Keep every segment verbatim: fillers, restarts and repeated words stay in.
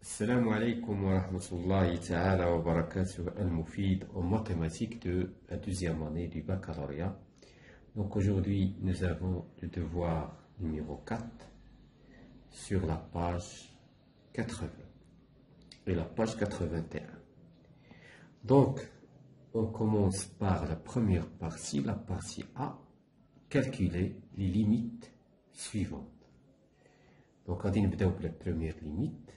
Assalamu alaikum wa rahmatullahi ta'ala wa barakatuh al-Mufid en mathématiques de la deuxième année du baccalauréat. Donc aujourd'hui, nous avons le devoir numéro quatre sur la page quatre-vingts et la page quatre-vingt-un. Donc, on commence par la première partie, la partie A, calculer les limites suivantes. Donc, on va commencer la première limite.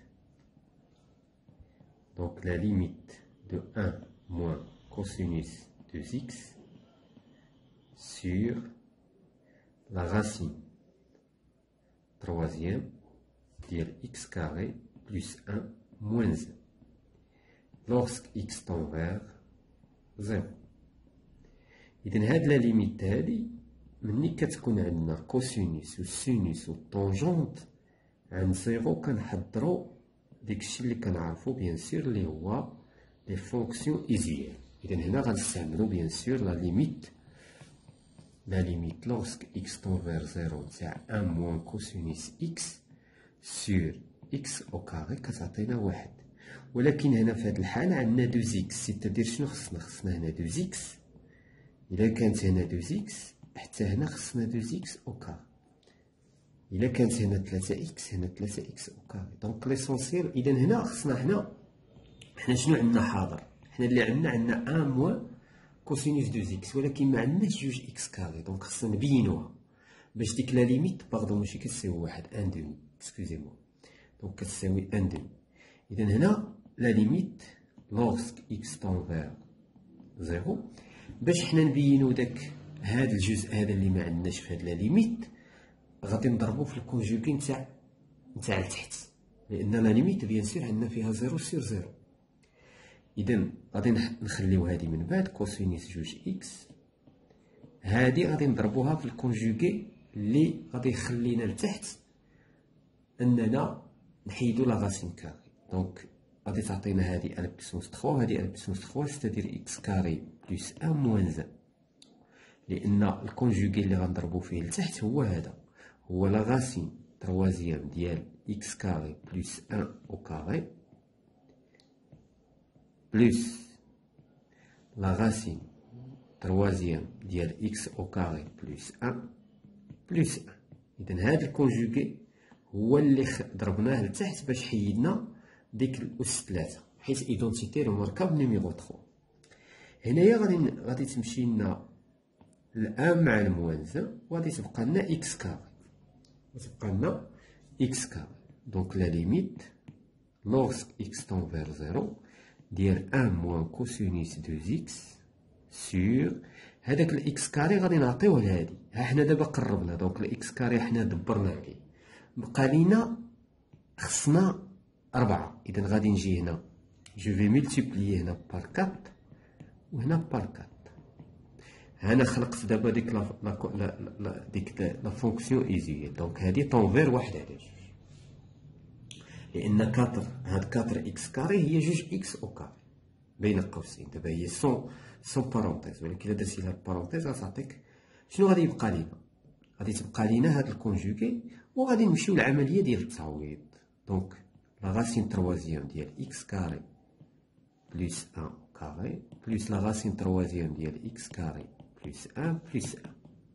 Donc la limite de un moins cosinus de x sur la racine troisième de x carré plus un moins un lorsque x tend vers zéro. إذن هاد لا ليميت هادي مني كتكون عندنا كوسينوس والسينوس والطونجونت عند زيرو كنحضرو داكشي اللي كنعرفو بيان سور اللي هو لي فونكسيون ايزيال. اذا هنا غنستعملو بيان سور لا ليميت لا ليميت لوغسك اكس طون فير زيرو تاع ان موان كوسينوس اكس سور اكس او كاري كتعطينا واحد. ولكن هنا في هاد الحالة عندنا دو زيكس، سيتادير شنو خصنا؟ خصنا هنا دو زيكس. الا كانت هنا دو زيكس حتى هنا خصنا دو زيكس او كاري. إلا كانت هنا ثلاثة إكس هنا ثلاثة إكس أو كاري. دونك ليسونسيال إذا هنا خصنا حنا حنا شنو عندنا حاضر؟ حنا اللي عندنا عندنا أن موان كوسينوس دو إكس، ولكن ما عندناش جوج إكس كاري. دونك خصنا نبينوها باش ديك لا ليميت باغدون ماشي كتساوي واحد أن دومي، إكسكوزي موا، دونك كتساوي أن دومي. إذا هنا لا ليميت لوغسك إكس طون فير زيرو. باش حنا نبينو داك هاد الجزء هذا اللي ما عندناش في هاد لا ليميت غادي نضربو في الكونجوغي نتاع نتاع لتحت، لان لا ليميت بيان سور عندنا فيها زيرو سير زيرو. اذا غادي نخليو هادي من بعد كوسينوس جوج اكس، هادي غادي نضربوها في الكونجوغي اللي غادي يخلينا لتحت اننا نحيدو لا راسين كاري. دونك غادي تعطينا هادي ا بلس ثلاثة وهادي ا بلس ثلاثة، ستادير اكس كاري بلس ان موان ان، لان الكونجوغي اللي غنضربو فيه لتحت هو هذا، هو لا راسين تروازيام ديال إكس كاري بلس أن أو كاري بلس لا راسين تروازيام ديال إكس أو كاري بلس أن بلس أن. إذن هاد الكونجوغي هو اللي ضربناه لتحت باش حيدنا ديك الأس ثلاثة، حيت إيدونتيتي ريماركابل نيميرو ثلاثة. هنايا غادي غادي تمشي لنا الأن مع الموان زان، وغادي تبقى لنا إكس كاري، تبقى لنا إكس كاري. دونك لا ليميت لوغسك إكس طون فير زيرو ديال أن موان كوسينوس دو إكس سور هداك الإكس كاري غادي نعطيوه لهادي. ها حنا دابا قربنا، دونك الإكس كاري حنا دبرنا عليه، بقى لينا خصنا ربعة. إذا غادي نجي هنا جو في ملتيبليي هنا بار كات وهنا بار كات. هنا خلقت دابا ديك لا لا لا ديك لا فونكسيون ايزيال. دونك هادي طون فير واحد على جوج، لان كاتر هاد كاتر اكس كاري هي جوج اكس او كاري بين قوسين. دابا هي سون سون بارونتيز، ولكن الا درتي لها بارونتيز غتعطيك شنو غادي يبقى لينا. غادي تبقى لينا هاد الكونجوغي، وغادي نمشيو للعمليه ديال التعويض. دونك لا راسين تروازيام ديال اكس كاري بلس ان او كاري بلس لا راسين تروازيام ديال اكس كاري بلس أن بلس أن.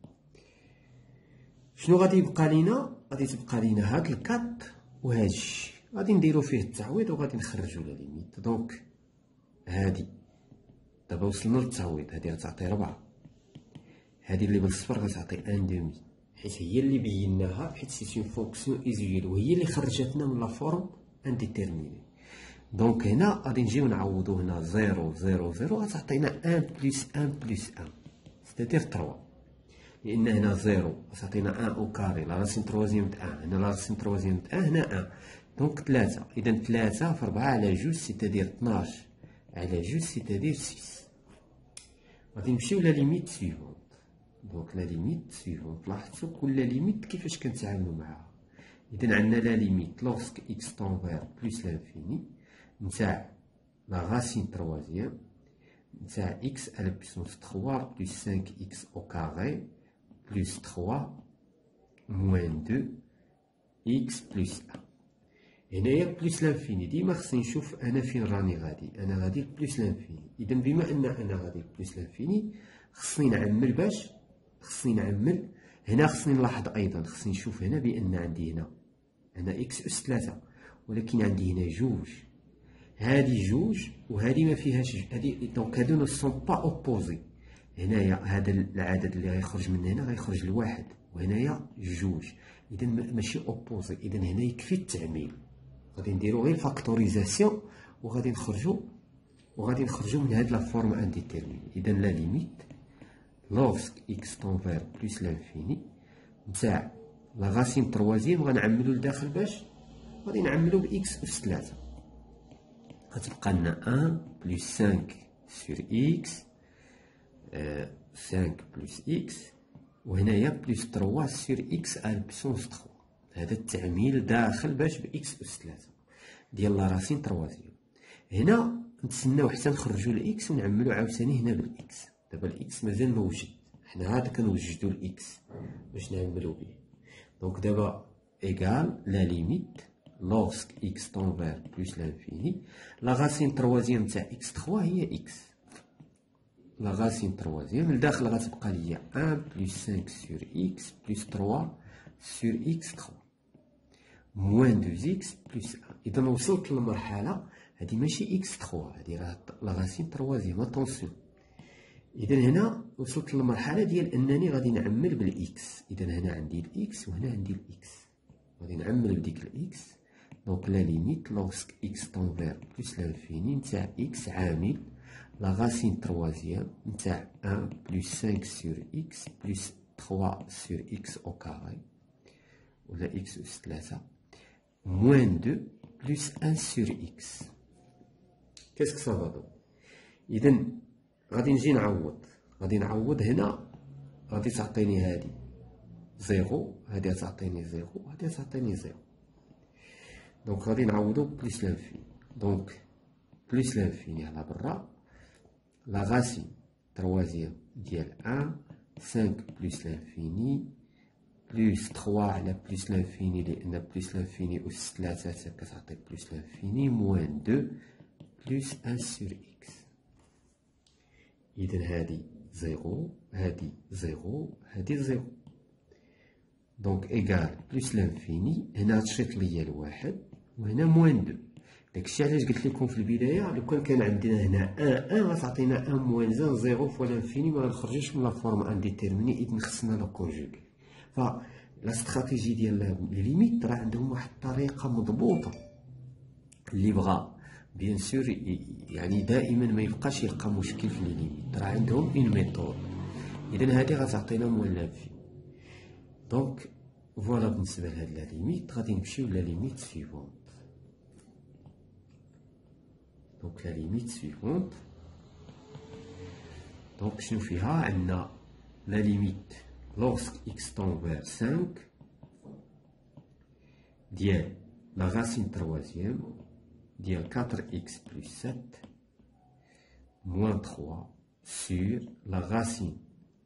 شنو غادي يبقى لينا؟ غادي تبقى لينا هاد الكات وهادشي، غادي نديرو فيه التعويض وغادي نخرجو لا ليميت. دونك هادي دابا وصلنا للتعويض، هادي غتعطي ربعة، هادي اللي بالصفر غتعطي ان دومي، حيت هي اللي بيناها، حيت سي اون فونكسيون ايزيال وهي اللي خرجتنا من لا فورم انديتيرميني. دونك هنا غادي نجيو نعوضو هنا زيرو زيرو زيرو غتعطينا ان بلس ان بلس ان، ستادير ثلاثة، لأن هنا زيرو غتعطينا أن أو كاري لا راسين تروازيام د أن، هنا لا راسين تروازيام د أن، هنا أن. دونك ثلاثة، إذا ثلاثة في ربعة على جوج سيتادير اثناش على جوج سيتادير ستة. غادي نمشيو لا ليميت سويفونت. دونك لا ليميت سويفونت، لاحظتو كل ليميت كيفاش كنتعاملو معاها. إذا عندنا لا ليميت لوغسك إكس طون فير بلس لانفيني نتاع لا راسين تروازيام نتاع إكس على بيسونس ثلاثة بلس خمسة إكس أو كاري بلس ثلاثة موان اثنين إكس بلس واحد. هنايا بلوس لانفيني. ديما خصني نشوف انا فين راني غادي، انا غادي بلوس لانفيني. اذا بما ان انا غادي بلوس لانفيني خصني نعمل باش خصني نعمل هنا. خصني نلاحظ ايضا، خصني نشوف هنا بان عندي هنا هنا اكس اس ثلاثة، ولكن عندي هنا جوج. هادي جوج وهادي ما فيهاش هادي، دونك هادو نو سون با اوبوزي. هنايا هذا العدد اللي غيخرج من هنا غيخرج لواحد، وهنايا جوج، اذا ماشي اوبوزي. اذا هنا يكفي التعميل، غادي نديرو غير فاكتوريزاسيون وغادي نخرجو وغادي نخرجو من هاد لا فورم انديتيرميني. اذا لا ليميت لوغسك اكس طون فير بلوس لانفيني نتاع لا غاسين تروازيام غنعملو لداخل باش غادي نعملو باكس اس ثلاثة. غتبقى لنا واحد بلوس خمسة سور اكس، خمسة بلوس اكس، وهنايا بلوس ثلاثة سور اكس ا بسونس ثلاثة. هذا التعميل داخل باش باكس اس ثلاثة ديال لا راسين تروازيام. هنا نتسناو حتى نخرجو الاكس ونعملو عاوتاني هنا بالاكس. دابا الاكس مازال موجود، حنا عاد كنوجدو الاكس باش نعملو به. دونك دابا ايكال لا ليميت لوغسك اكس طون فير بلوس لانفيني لا غاسين تروازيام تاع اكس ثلاثة هي اكس. لا غاسين تروازيام لداخل غتبقى ليا واحد بلوس خمسة سور اكس بلوس ثلاثة سور اكس ثلاثة موان دو اكس بلوس واحد. اذا وصلت للمرحله هادي ماشي اكس ثلاثة، هادي راه لا غاسين تروازيام. اتونسيون، اذا هنا وصلت للمرحله ديال انني غادي نعمل بالاكس. اذا هنا عندي الاكس وهنا عندي الاكس، غادي نعمل بديك الاكس. دونك لا ليميت لوغسك اكس طون فير بلوس لانفيني نتاع اكس عامل لا غاسين تروازيام نتاع واحد بلوس خمسة سور اكس بلوس ثلاثة سور اكس او كاري ولا اكس اس ثلاثة موان دو بلوس واحد سور اكس. كاسكو سافا دو؟ اذا غادي نجي نعوض، غادي نعوض هنا غادي تعطيني هادي زيرو، هادي تعطيني زيرو، هادي تعطيني زيرو. دونك غادي نعوضو بلوس لانفيني. دونك بلوس لانفيني على برا لا غاسين تروازيام ديال واحد خمسة بلوس لانفيني بلوس ثلاثة على بلوس لانفيني، لأن بلوس لانفيني أس ثلاثة كتعطي بلوس لانفيني موان دو بلوس واحد سور إكس. إذا هادي زيرو، هادي زيرو، هادي زيرو. دونك إيكال بلوس لانفيني، هنا تشيط ليا الواحد وهنا موان دو. داكشي علاش قلت لكم في البدايه لو كان كان عندنا هنا واحد واحد غتعطينا واحد موان زيرو زيرو فوا لانفيني، ما غنخرجوش من لا فورم انديتيرميني. اذا خصنا لا كونجوغي. ف لا استراتيجي ديال لي ليميت راه عندهم واحد الطريقه مضبوطه. اللي بغا بيان سور يعني دائما ما يبقاش يلقى مشكل في لي ليميت، راه عندهم اون ميثود. اذا هذه غتعطينا موان لانفيني. دونك فوالا بالنسبه لهاد لا ليميت. غادي نمشيو لا ليميت سويفونت. دونك لا ليميت سويفونت، دونك شنو فيها؟ عندنا لا ليميت لوغسك اكس طون فير خمسة ديال لا غاسين تروازيام ديال أربعة إكس بلس سبعة موان ثلاثة سور لا غاسين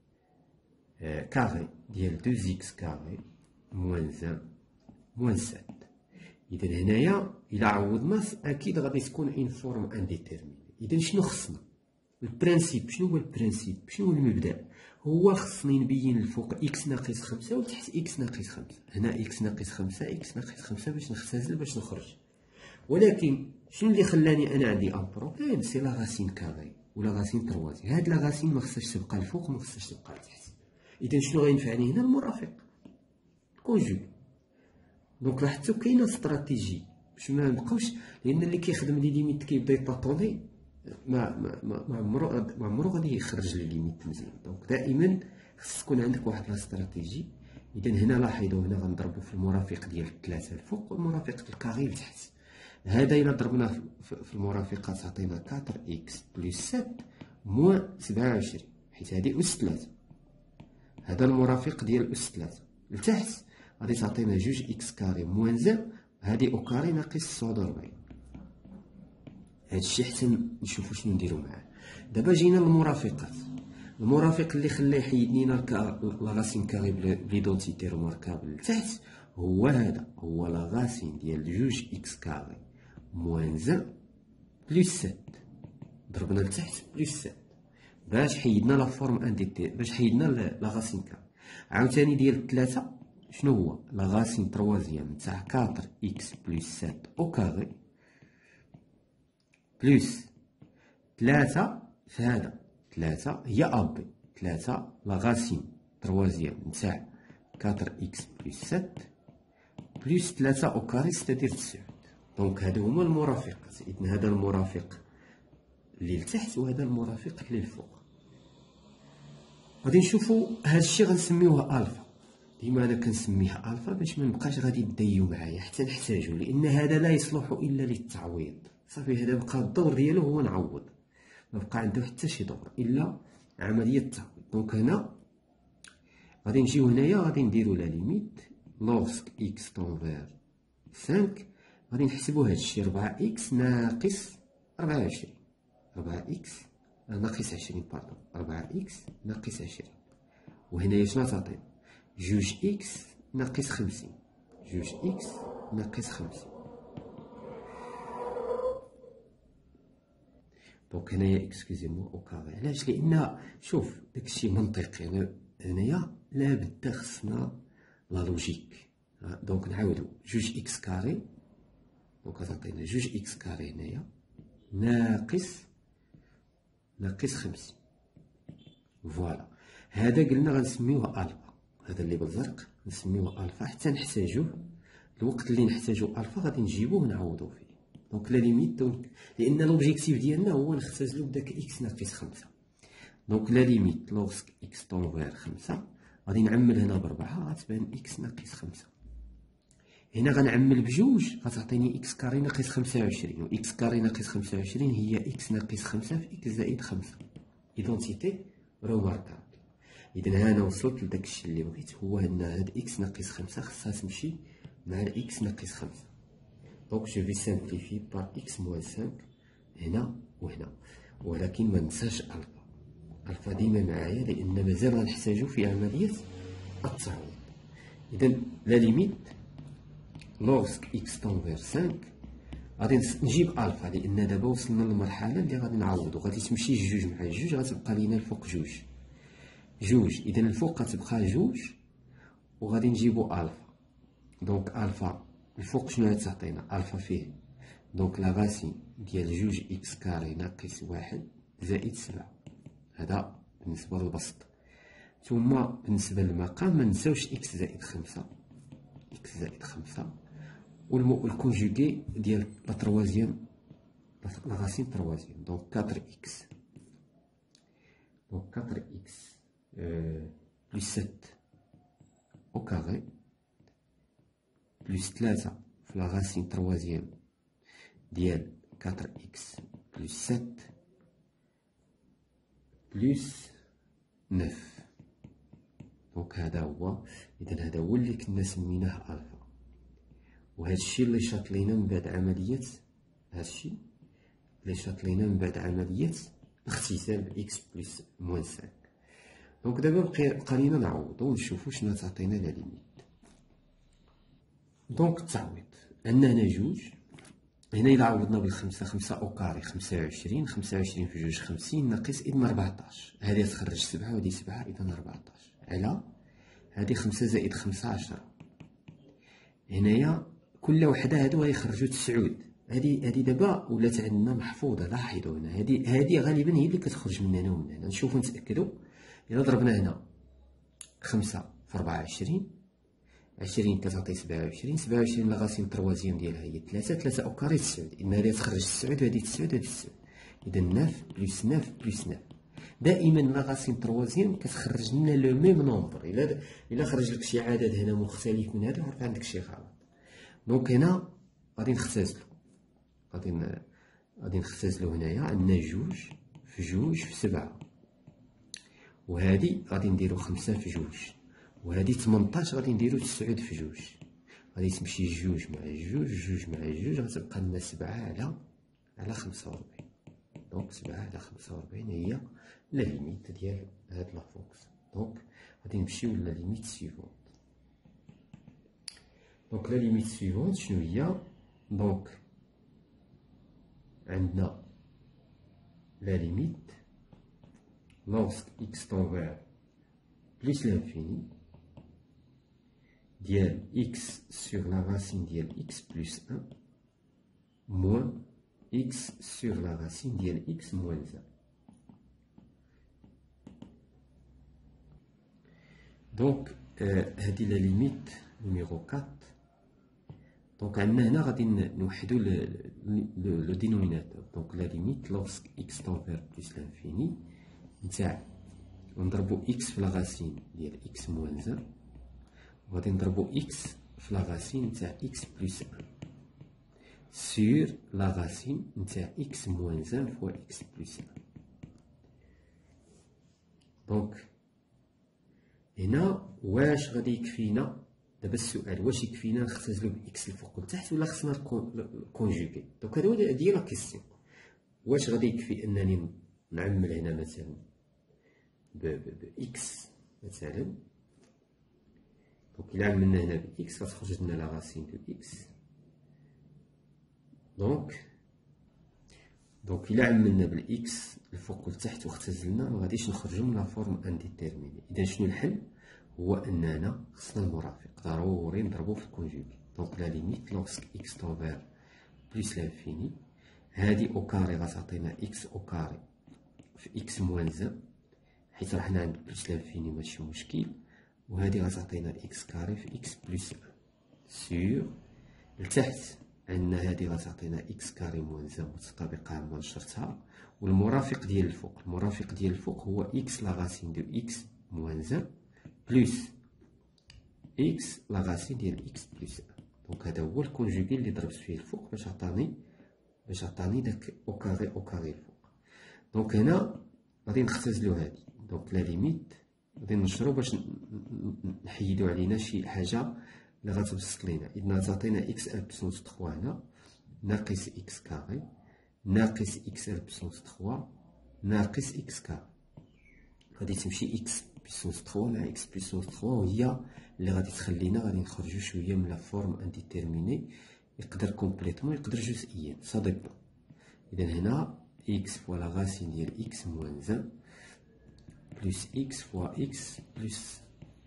كاري ديال اثنين إكس كاري موان واحد موان سبعة. إذا هنايا إلا عوضنا أكيد غادي تكون إن فورم انديتيرميني. إذا شنو خصنا؟ البرانسيب. شنو هو البرانسيب؟ شنو هو المبدأ؟ هو خصني نبين الفوق إكس ناقص خمسة وتحت إكس ناقص خمسة. هنا إكس ناقص خمسة، إكس ناقص خمسة باش نختزل باش نخرج. ولكن شنو اللي خلاني أنا عندي أن بروبليم؟ سي لا غاسين كاري ولا غاسين تروازي. هاد لا غاسين ما خصهاش تبقى الفوق وما خصهاش تبقى لتحت. إذا شنو غينفعني هنا؟ المرافق كونجوغ. دونك لاحظتو كاينه استراتيجي باش ما نبقاوش، لان اللي كيخدم لي ليميت كيبدا يطاطوني ما ما ما عمرو ما عمرو غادي يخرج لي ليميت مزيان. دونك دائما خص تكون عندك واحد لا استراتيجي. اذا هنا لاحظوا هنا غنضربوا في المرافق ديال الثلاثه الفوق والمرافق ديال الكاري لتحت. هذا الا ضربناه في المرافقات تعطينا أربعة إكس بلس سبعة موان سبعة وعشرين، حيت هذه أس ثلاثة. هذا المرافق ديال أس ثلاثة. لتحت غادي تعطينا جوج إكس كاري موان زيرو، هادي أو كاري ناقص تسعة وأربعين. هادشي حتى نشوفو شنو نديرو معاه. دابا جينا للمرافقات. المرافق اللي خلاه يحيد لينا لا غاسين كاري بليدونتيتي روماركابل لتحت هو هذا، هو لا غاسين ديال جوج إكس كاري موان زان بلوس سات، ضربنا لتحت بلوس سات باش حيدنا لا فورم انديتي، باش حيدنا لا غاسين كاري. عاوتاني ديال تلاتة شنو هو؟ لا غاسين تروازيام تاع كاطر إكس بلوس سات أو كاري بلوس تلاتة في هذا، تلاتة هي أبي، تلاتة لا غاسين تروازيام تاع كاطر إكس بلوس سات بلوس تلاتة أو كاري ستادير تسعود. دونك هادو هما المرافقات. إذن هذا المرافق اللي لتحت وهذا المرافق اللي لفوق. غادي نشوفو هادشي غنسميوه ألفا. ديما أنا كنسميه ألفا باش منبقاش غادي تديو معايا حتى نحتاجو، لأن هذا لا يصلح إلا للتعويض. صافي هذا بقى الدور ديالو هو نعوض، مبقى عنده حتى شي دور إلا عملية التعويض. دونك هنا غادي نجيو هنايا غادي نديرو لا ليميت لوغسك إكس طونفير خمسة، غادي نحسبو هادشي ربعة إكس ناقص ربعة وعشرين، ربعة إكس ناقص عشرين باردون، ربعة إكس ناقص عشرين. وهنايا شنو تعطينا؟ جوج إكس ناقص خمسين، جوج إكس ناقص خمسين. دونك هنايا اكسكوزيمو أو كاري. علاش؟ لأن شوف داكشي منطقي. أنا هنايا لابد خصنا لا لوجيك. دونك نعاودو جوج إكس كاري، دونك غتعطينا جوج إكس كاري هنايا ناقص ناقص خمسين. فوالا هذا قلنا غنسميوه ألفا، هذا اللي بالزرق نسميوه ألفا حتى نحتاجوه الوقت اللي نحتاجو ألفا غادي نجيبوه ونعوضو فيه. دونك لا ليميت، دونك لأن لوبجيكتيف ديالنا هو نختزلو بداك إكس ناقص خمسة. دونك لا ليميت لوغسك إكس طونفير خمسة غادي نعمل هنا بربعة غتبان إكس ناقص خمسة. هنا غنعمل بجوج غتعطيني إكس كاري ناقص خمسة وعشرين، و إكس كاري ناقص خمسة وعشرين هي إكس ناقص خمسة في إكس زائد خمسة. إيدونتيتي روماركابل. إذا أنا وصلت لداكشي اللي بغيت، هو أن هاد إكس ناقص خمسة خصها تمشي مع الإكس ناقص خمسة. دونك جو في سامبليفي بار إكس موان خمسة هنا وهنا، ولكن مننساش ألفا. ألفا ديما معايا لأن مازال غنحتاجو في عملية التعويض. إذا لا ليميت لوغسك إكس طونفير خمسة غادي نجيب ألفا، لأن دابا وصلنا للمرحلة اللي غادي نعوضو. غادي تمشي جوج مع جوج غتبقى لينا الفوق جوج جوج. إذا الفوق غتبقى جوج وغادي نجيبو ألفا. دونك ألفا الفوق شنو غتعطينا؟ ألفا فيه دونك لا غاسين ديال جوج إكس كاري ناقص واحد زائد سبعة. هذا بالنسبة للبسط. ثم بالنسبة للمقام منساوش إكس زائد خمسة، إكس زائد خمسة والكونجوغي ديال لا تروازيام لا غاسين تروازيام. دونك أربعة إكس، دونك أربعة إكس بلس سبعة أو كاري بلس ثلاثة في لا غاسين تروازيام ديال أربعة إكس بلس سبعة بلس تسعة. دونك هذا هو. إذا هذا هو اللي كنا سميناه ألفا، وهذا الشيء اللي شاط لينا من بعد عملية هذا الشيء اللي شاط لينا من بعد عملية اختزال بإكس بلس موان خمسة. دونك دابا بقى لينا نعوضو ونشوفو شنو تعطينا لا ليميت. دونك التعويض عندنا هنا جوج، هنا إلا عوضنا بالخمسة، خمسة أو كاري خمسة وعشرين، خمسة وعشرين في جوج خمسين ناقص إذن ربعطاش، هادي تخرج سبعة وهادي سبعة إذن ربعطاش على هادي خمسة زائد خمسة عشرة. هنايا كل وحدة هادو غيخرجو تسعود. هادي هادي دابا ولات عندنا محفوظة. لاحظوا هنا هادي هادي غالبا هي اللي كتخرج من هنا ومن هنا. نشوفو نتأكدو. إلا ضربنا هنا خمسة في ربعة وعشرين، عشرين كتعطي سبعة وعشرين، سبعة وعشرين لا غاسين تروازيام ديالها هي تلاتة، تلاتة أو كاري تسعود. إذن هادي تخرج تسعود وهادي تسعود وهادي تسعود. إذا ناف بلس ناف بلس ناف. دائما لا غاسين تروازيام كتخرج لنا لو ميم نومبر. إلا إلا خرج لك شي عدد هنا مختلف من هذا عرف عندك شي غلط. دونك هنا غادي نختزلو، غادي غادي نختزلو هنايا عندنا جوج في جوج في سبعة، وهادي غادي نديرو خمسة في جوج، وهادي تمنطاش غادي نديرو تسعود في جوج. غادي تمشي جوج مع جوج، جوج مع جوج غتبقى لنا سبعة على على خمسة وربعين. دونك سبعة على خمسة وربعين هي لا ليميت ديال هاد لافونكس. دونك غادي نمشيو لا ليميت سيفونت. دونك لا ليميت سويفونت شنو هي؟ دونك عندنا لا ليميت lorsque x tend vers plus l'infini ديال x sur la racine ديال x plus un moins x sur la racine ديال x moins un. دونك هذه لا ليميت نيميرو أربعة. دونك عندنا هنا غادي نوحدو لو دينوميناتور. دونك لا ليميت lorsque x tend vers plus l'infini نتاع نضربو x في لا غاسين ديال x moins un وغادي نضربو x في لا غاسين نتاع x plus un sur لا غاسين نتاع x moins un fois x plus un. دونك هنا واش غادي يكفينا دابا السؤال، واش يكفينا نختزلو باكس الفوق والتحت ولا خصنا الكونجوغي؟ دونك هذا هو هي لا كيسيون. واش غادي يكفي انني نعمل هنا مثلا ب اكس مثلا؟ دونك الا عملنا هنا باكس غتخرج لنا لا راسين دو اكس. دونك دونك الا عملنا بالاكس الفوق والتحت واختزلنا ما غاديش نخرجو من لا فورم انديتيرميني. اذا شنو الحل؟ هو اننا خصنا المرافق ضروري نضربو في الكونجوغي. دونك لا ليميت لوغسك اكس طون فير بلوس لانفيني هادي او كاري غتعطينا اكس او كاري في اكس موان ان حيت راه حنا عند بلوس لانفيني ماشي مشكل، وهادي غتعطينا اكس كاري في اكس بلوس ان سور لتحت عندنا هادي غتعطينا اكس كاري موان ان متطابقة عامة نشرتها، والمرافق ديال الفوق المرافق ديال الفوق هو اكس لا غاسين دو اكس موان ان بلوس اكس لا غاسين ديال اكس بلوس ان. دونك هذا هو الكونجوغي اللي ضربت فيه الفوق باش عطاني باش عطاني داك او كاري او كاري الفوق. دونك هنا غادي نختزلو هادي. دونك لا ليميت غادي نشرو باش نحيدو علينا شي حاجه اللي غتبسط لينا. اذا غتعطينا اكس ال بسونس ثلاثة هنا ناقص اكس كاري ناقص اكس ال بسونس ثلاثة ناقص اكس كاري، غادي تمشي اكس بيسونس ثلاثة مع اكس بيسونس ثلاثة وهي اللي غادي تخلينا غادي نخرجو شويه من لا فورم انديتيرميني، يقدر كومبليتومون يقدر جزئيا سا ديبون. اذا هنا اكس فوا لا غاسين ديال اكس موان ان بلس اكس فوا اكس بلس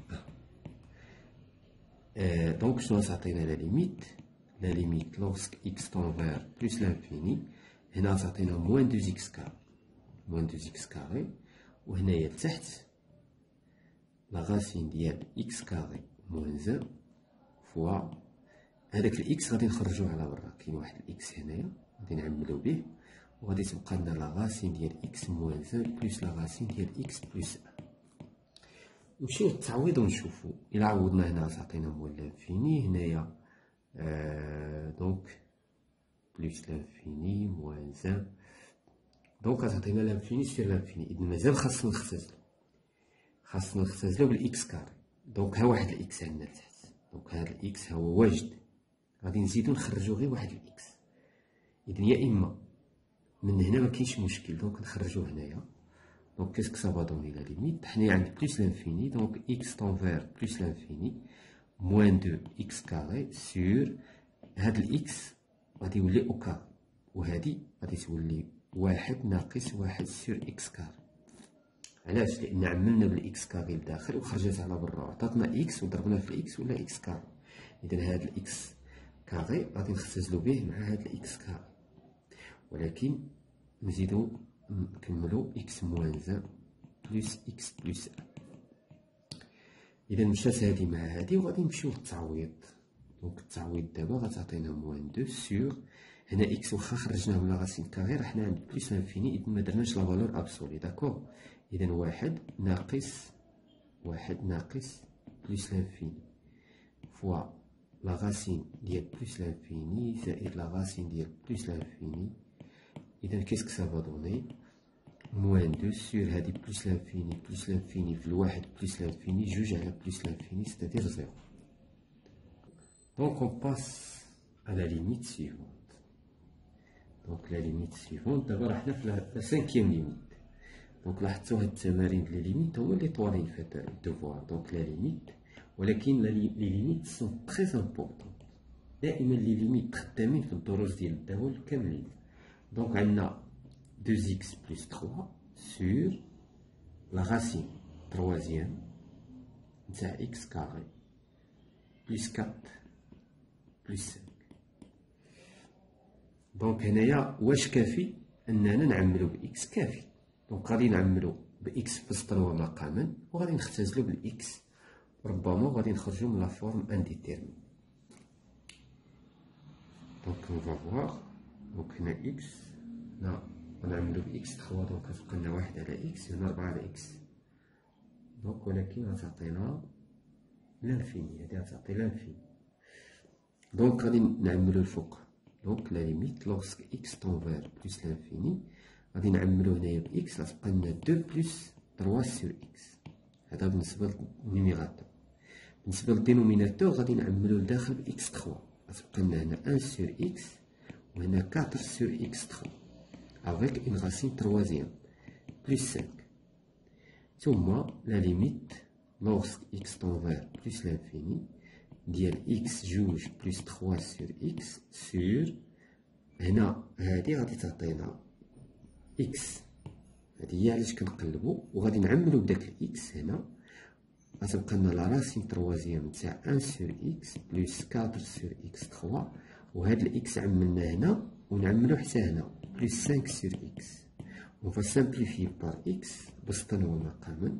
ان. دونك شنو غتعطينا لا ليميت؟ لا ليميت لوغسك اكس طون فير بلس لانفيني هنا غتعطينا موان دو اكس كاري موان دو اكس كاري، وهنايا لتحت لا غاسين ديال اكس كاري موان ان فوا هذاك الاكس غادي نخرجوه على برا. كاين واحد الاكس هنايا غادي نعملو به وغادي تبقى لنا لا غاسين ديال اكس موان ان بلس لا غاسين ديال اكس بلس ان. نمشيو للتعويض ونشوفو. الا عوضنا هنا غتعطينا موان لانفيني هنايا آه دونك بلس لانفيني موان ان دونك غتعطينا لانفيني سير لانفيني. اذا مازال خاصنا نختزلو خاصنا نختزلو بالاكس كاري. دونك ها واحد الاكس عندنا لتحت. دونك هاد الاكس ها هو واجد، غادي نزيدو نخرجو غير واحد الاكس. اذا يا اما من هنا ما كاينش مشكل دونك نخرجو هنايا. دونك كيسكو سافا دوني لا ليميت؟ حنايا عند بلس لانفيني دونك اكس طون فير بلس لانفيني موان دو اكس كاري سور هاد الاكس غادي يولي او كاري وهادي غادي تولي واحد ناقص واحد سور اكس كاري. علاش؟ لان عملنا بالاكس كاري لداخل وخرجت على برا وعطاتنا اكس وضربنا في الاكس ولا اكس كاري. اذا هاد الاكس كاري غادي نختزلو به مع هاد الاكس كاري، ولكن نزيدو نكملو اكس موان ان بلس اكس بلس ان. اذا مشات هادي مع هادي وغادي نمشيو للتعويض. دونك التعويض دابا غتعطينا موان دو سور هنا اكس واخا خرجناه من لا غاسين كاري راه حنا عند بلس انفيني اذا ما درناش لا فالور ابسولي. داكوغ؟ اذا واحد ناقص واحد ناقص بلس لانفيني فوا لا غاسين ديال بلس لانفيني زائد لا غاسين ديال بلس لانفيني. اذا كيسك سافا دوني موان دو سور هادي بلس لانفيني بلس لانفيني في الواحد بلس لانفيني جوج على بلس لانفيني ستادير زيرو. دونك اون باس على لا ليميت سيفونت. دونك لا ليميت سيفونت دابا راه حنا في لا سانكيام ليميت. دونك لاحظتوا هاد التمارين لي ليميت هما اللي طوالين في هاد الدوفوار. دونك لا ليميت ولكن لي ليميت سون تري امبورطون. دائما لي ليميت خدامين في الدروس ديال الدول كاملين. دونك عندنا deux x plus trois sur la racine troisième تاع x carré plus quatre plus cinq. دونك هنايا واش كافي اننا نعملو باكس؟ كافي. دونك غادي نعملو باكس بسطا ومقاما، وغادي نختزلو بالاكس، ربما غادي نخرجو من لا فورم انديتيرمي. دونك اون فا فوار. دونك هنا اكس، هنا غنعملو باكس تخوا، دونك غتبقى لنا واحد على اكس، هنا ربعة على اكس. دونك ولكن غتعطينا لانفيني، هادي غتعطي لانفيني. دونك غادي نعملو الفوق. دونك لا ليميت لوغسك اكس طون فير بلوس لانفيني، غادي نعملو هنايا باكس، غتبقى لنا دو بلوس تروا سور اكس. هذا بالنسبة للنيميراتور. بالنسبة للدينوميناتور غادي نعملو لداخل باكس تخوا، غتبقى لنا هنا واحد سور اكس وهنا أربعة سور اكس تخوا افيك اون راسين تروازيام بلوس خمسة. ثم لا ليميت لوغسك اكس طون فير بلوس لانفيني ديال اكس جوج بلوس تخوا سور اكس سور، هنا هادي غادي تعطينا اكس، هادي هي علاش كنقلبو، وغادي نعملو بداك الاكس هنا، غتبقى لنا لا راسين تروازيام تاع واحد سور اكس بلوس أربعة سور اكس تخوا، وهاد الاكس عملنا هنا ونعملو حتى هنا بلوس خمسة سور اكس. اون فا سامبليفي بار اكس بسطا ومقاما.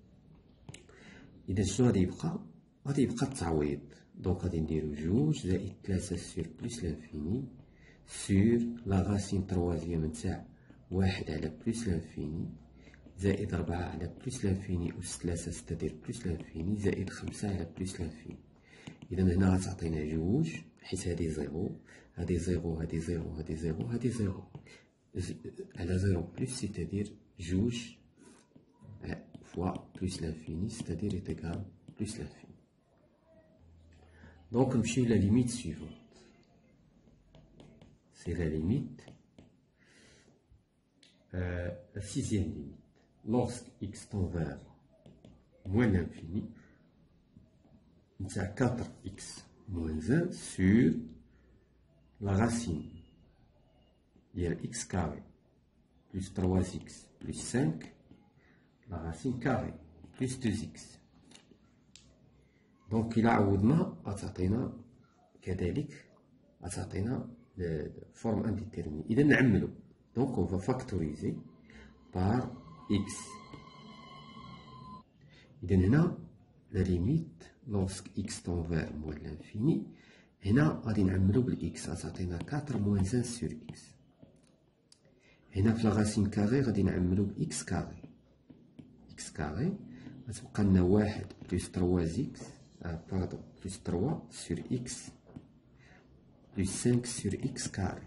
اذا شنو غادي يبقى؟ غادي يبقى التعويض. دونك غادي نديرو جوج زائد ثلاثة سور بلوس لانفيني سور لا راسين تروازيام تاع واحد على بلوس لانفيني زائد ربعة على بلوس لانفيني أس ثلاثة ستادير بلوس لانفيني زائد خمسة على بلوس لانفيني. إذا هنا غتعطينا جوج، حيت هادي زيرو، هادي زيرو، هادي زيرو، هادي زيرو، هادي زيرو، على زيرو بلوس سيتادير جوج فوا بلوس لانفيني سيتادير إيتيكال بلوس لانفيني. دونك نمشيو لا ليميت سويفونت. سي لا ليميت la sixième limite, lorsque x tend vers moins l'infini, c'est quatre x moins un sur la racine de x carré plus trois x plus cinq, la racine carrée plus deux x. Donc il a عوضنا غتعطينا كذلك غتعطينا forme indéterminée. إذا نعملو. Donc on va factoriser par x. إذا هنا la limite lorsque x tend vers moins l'infini، هنا غادي نعملو بالإكس، غتعطينا أربعة موان واحد سور إكس. هنا في لاغاسين كاري غادي نعملو بإكس كاري، إكس كاري غتبقى لنا واحد بلوس تروا إكس باردون بلوس تروا سور إكس بلوس خمسة سور إكس كاري.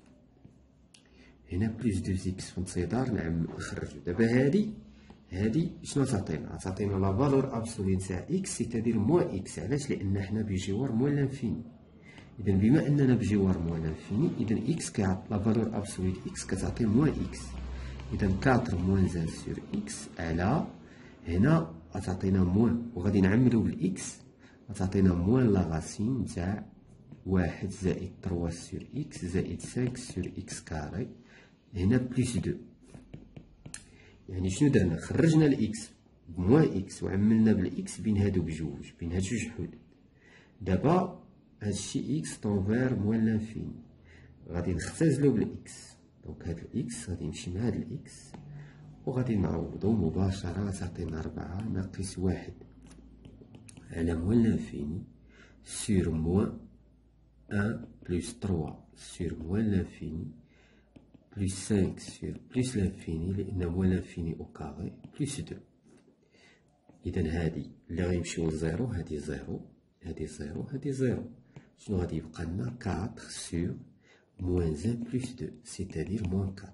هنا بلوس دو إكس في انتظار نعم نخرجو. دابا هادي هادي شنو تعطينا؟ تعطينا لا فالور ابسولي تاع إكس سيتادير موان إكس. علاش؟ لأن حنا بجوار موان لانفيني. إذا بما أننا بجوار موان لانفيني، إذا إكس كيعطي لا فالور ابسولي إكس كتعطي موان إكس. إذا أربعة موان واحد سور إكس على هنا غتعطينا موان، وغادي نعملو بالإكس غتعطينا موان لا راسين تاع واحد زائد تروا سور إكس زائد خمسة سور إكس كاري، هنا بلوس دو. يعني شنو درنا؟ خرجنا الإكس بموان إكس وعملنا بالإكس بين هادو بجوج، بين هاد جوج حدود. دابا هادشي إكس طون فير موان لانفيني، غادي نختزلو بالإكس. دونك هاد الإكس غادي يمشي مع هاد الإكس وغادي نعوضو مباشرة، غتعطينا ربعة ناقص واحد على موان لانفيني سور موان واحد بلوس تروا سور موان لانفيني بلوس خمسة sur بلوس لانفيني، لأن موان لانفيني أو كاري بلوس دو. إذا هادي اللي غيمشيو لزيرو، هادي زيرو، هادي زيرو، هادي زيرو. شنو غادي يبقى لنا؟ أربعة sur موان واحد بلوس دو سيتادير موان أربعة.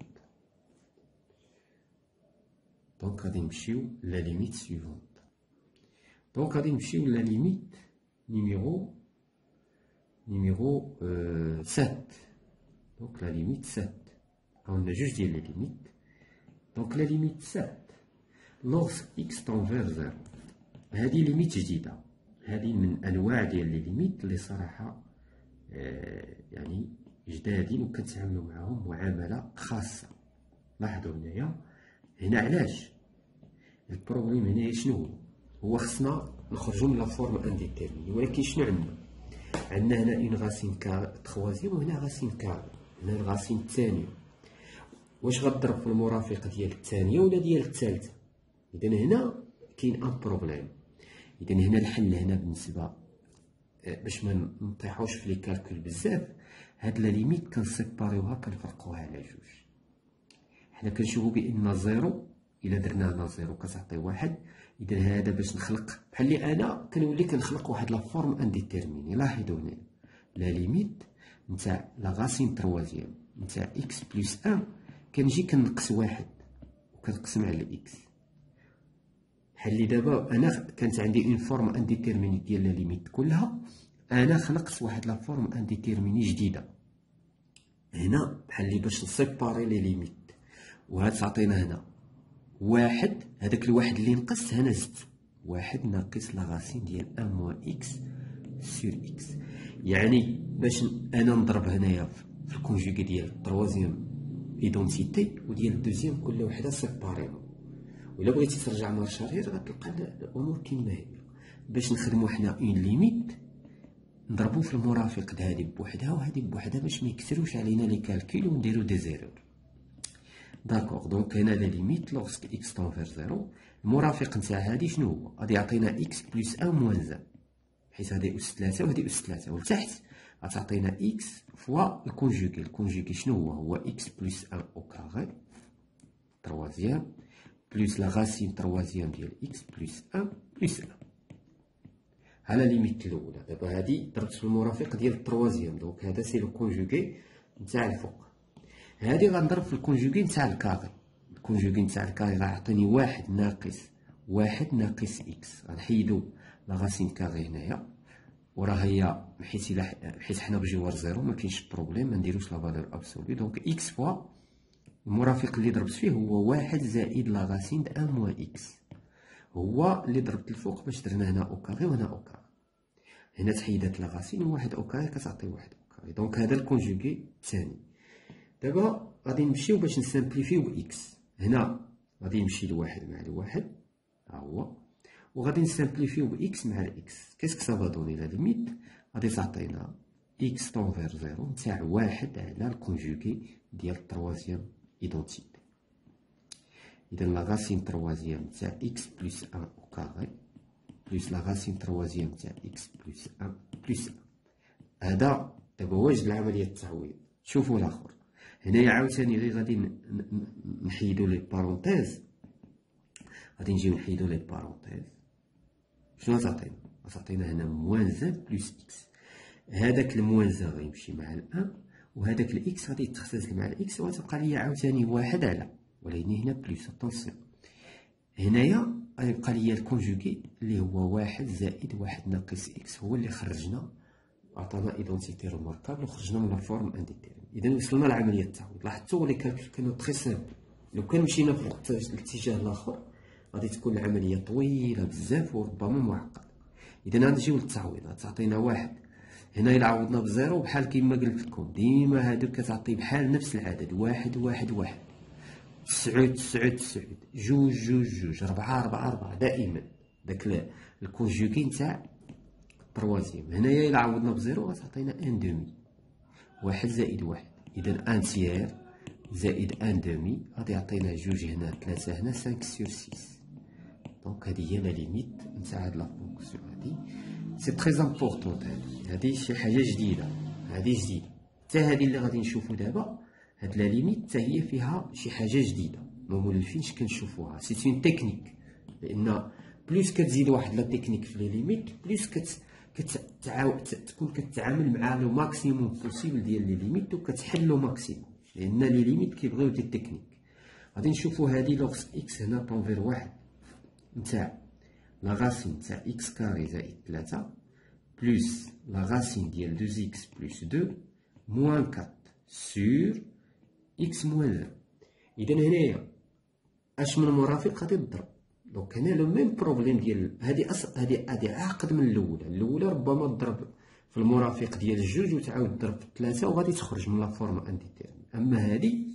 دونك غادي نمشيو لا ليميت سويفونت. دونك غادي نمشيو لا ليميت نيميرو نيميرو سبعة. دونك لا ليميت سبعة. On a juste dit les limites. Donc la limite sept, lorsque x tend vers zéro, هذه ليميت جديدة. هذه من انواع ديال لي ليميت اللي صراحه آه يعني جدادين وكنتعاملوا معاهم معامله خاصه. لاحظوا هنايا، هنا علاش البروبليم هنايا شنو هو؟ هو خصنا نخرجوا من لا فورم انديتيرميني، ولكن شنو عندنا؟ عندنا هنا اون غاسين كار تخوازيام وهنا غاسين كار، هنا الغاسين الثانيه. واش غضرب في المرافق ديال الثانيه ولا ديال الثالثه؟ اذا هنا كاين ان بروبليم. اذا هنا الحل هنا بالنسبه باش ما نطيحوش في لي كالكول بزاف، هاد لا ليميت كنسيباريوها كنفرقوها على جوج. حنا كنشوفو بان زيرو الا درنا هنا زيرو كتعطي واحد. اذا هذا باش نخلق بحال اللي انا كنولي كنخلق واحد لا فورم انديتيرميني. لاحظوا هنا لا ليميت نتاع لا غاسين تروازيام نتاع اكس بلس واحد كنجي كنقص واحد وكنقسم على اكس. بحال اللي دابا انا كانت عندي اون فورم انديتيرميني ديال لا ليميت كلها، انا خلقت واحد لا فورم انديتيرميني جديده هنا بحال اللي باش نسيباري لي ليميت. وهاد تعطينا هنا واحد، هذاك الواحد اللي نقص هنا زدت واحد ناقص لا غاسين ديال واحد موان اكس سور اكس. يعني باش انا نضرب هنايا في الكونجوغي ديال التروازيام ايدونتيتي وديال الدوزيام كل وحده سيباريمون. ولا بغيتي ترجع مارش ارير غتلقى الامور كيما هي. باش نخدمو حنا اون ليميت نضربو في المرافق د هادي بوحدها وهادي بوحدها باش ما يكثروش علينا لي كالكول ونديرو دي زيرور. داكوغ، دونك هنا لا ليميت لوغسك اكس طون فير زيرو، المرافق نتاع هادي شنو هو؟ غادي يعطينا اكس بلس واحد موان زد، حيت هادي اس ثلاثة وهادي اس ثلاثة، ولتحت غتعطينا اكس فوا الكونجوغي. الكونجوغي شنو هو؟ هو اكس بلس واحد او كاري تروازيام بلس لا غاسين تروازيام ديال اكس بلس واحد بلس واحد. ها لا ليميت الاولى. دابا هادي ضربت في المرافق ديال التروازيام، دونك هذا سي لو كونجوغي نتاع الفوق. هادي غنضرب في الكونجوغي نتاع الكاري. الكونجوغي نتاع الكاري غيعطيني واحد ناقص واحد ناقص اكس. غنحيدو لا غاسين كاري هنايا وراه هي حيت الا حيت حنا بجوار زيرو مكاينش بروبليم، ما نديروش لا فالور ابسولي. دونك اكس فوا المرافق اللي ضربت فيه هو واحد زائد لا غاسين د واحد موان اكس، هو اللي ضربت الفوق باش درنا هنا او كاري وهنا او كاري. هنا تحيدات لا غاسين وواحد او كاري كتعطي واحد او كاري. دونك هذا الكونجوغي الثاني. دابا غادي نمشيو باش نسامبليفيو باكس. هنا غادي نمشي لواحد مع الواحد ها هو، وغادي نسامبليفيو باكس مع الاكس. كيسك سافا دوني لا ليميت؟ غادي تعطينا اكس طون فير زيرو نتاع واحد على الكونجوغي ديال التروازيام ايدونتيتي. اذا لا غاسين تروازيام نتاع اكس بلس واحد او كاري بلس لا غاسين تروازيام نتاع اكس بلس واحد بلس واحد. هذا دابا واجد العمليه التعويض. شوفوا الاخر هنايا عاوتاني غير غادي نحيدو لي بارونتيز، غادي نجيو نحيدو لي بارونتيز. شنو تعطينا؟ تعطينا هنا موان زد بلس اكس. هذاك الموان زد غيمشي مع الان، وهذاك الاكس غادي يتختزل مع الاكس وغتبقى ليا عاوتاني واحد على، ولكن هنا بلس. اتونسيون هنايا غيبقى ليا الكونجوغي اللي هو واحد زائد واحد ناقص اكس، هو اللي خرجنا عطانا ايدونتيتي ريماركابل وخرجنا من لا فورم انديتيرميني. اذا وصلنا لعمليه التعويض. لاحظتوا لي كالكول كانوا تري سامبل. لو كان مشينا في الاتجاه الاخر غادي تكون العمليه طويله بزاف وربما معقده. اذا غنجيو للتعويض. غتعطينا واحد هنا الا عوضنا بزيرو بحال كيما قلت لكم ديما هادو كتعطي بحال نفس العدد، واحد واحد واحد، تسعود تسعود تسعود، جوج جوج جوج، ربعة ربعة ربعة، دائما داك الكونجوغي نتاع التروازيام. هنايا الا عوضنا بزيرو غتعطينا ان دومي، واحد زائد واحد. اذا ان تيير زائد ان دومي غادي يعطينا جوج هنا ثلاثة هنا خمسة سور ستة. دونك هادي هي لا ليميت نتاع هاد لا فونكسيون. هادي سي تري امبورطون. هادي هادي شي حاجه جديده، هادي جديده. حتى هادي اللي غادي نشوفو دابا هاد لا ليميت حتى هي فيها شي حاجه جديده ما مولفينش كنشوفوها. سي اون تكنيك، لان بلوس كتزيد واحد لا تكنيك في لي ليميت بلوس كت كتعاود تكون كتعامل مع لو ماكسيموم بوسيبل ديال لي ليميت وكتحل لو ماكسيموم، لان لي ليميت كيبغيو دي تكنيك. غادي نشوفو هادي لوغس اكس هنا طون فير واحد نتاع لا غاسين تاع اكس كاري زائد ثلاثة بلس لا غاسين ديال دو اكس بلس دو موان أربعة سور اكس موان زد. اذا هنايا اش من مرافق غادي نضرب؟ دونك هنا لو ميم بروبليم ديال هادي أص... هادي هادي عاقد من الاولى. الاولى ربما تضرب في المرافق ديال الجوج وتعاود تضرب في ثلاثة وغادي تخرج من لا فورم انديتيرمين. اما هادي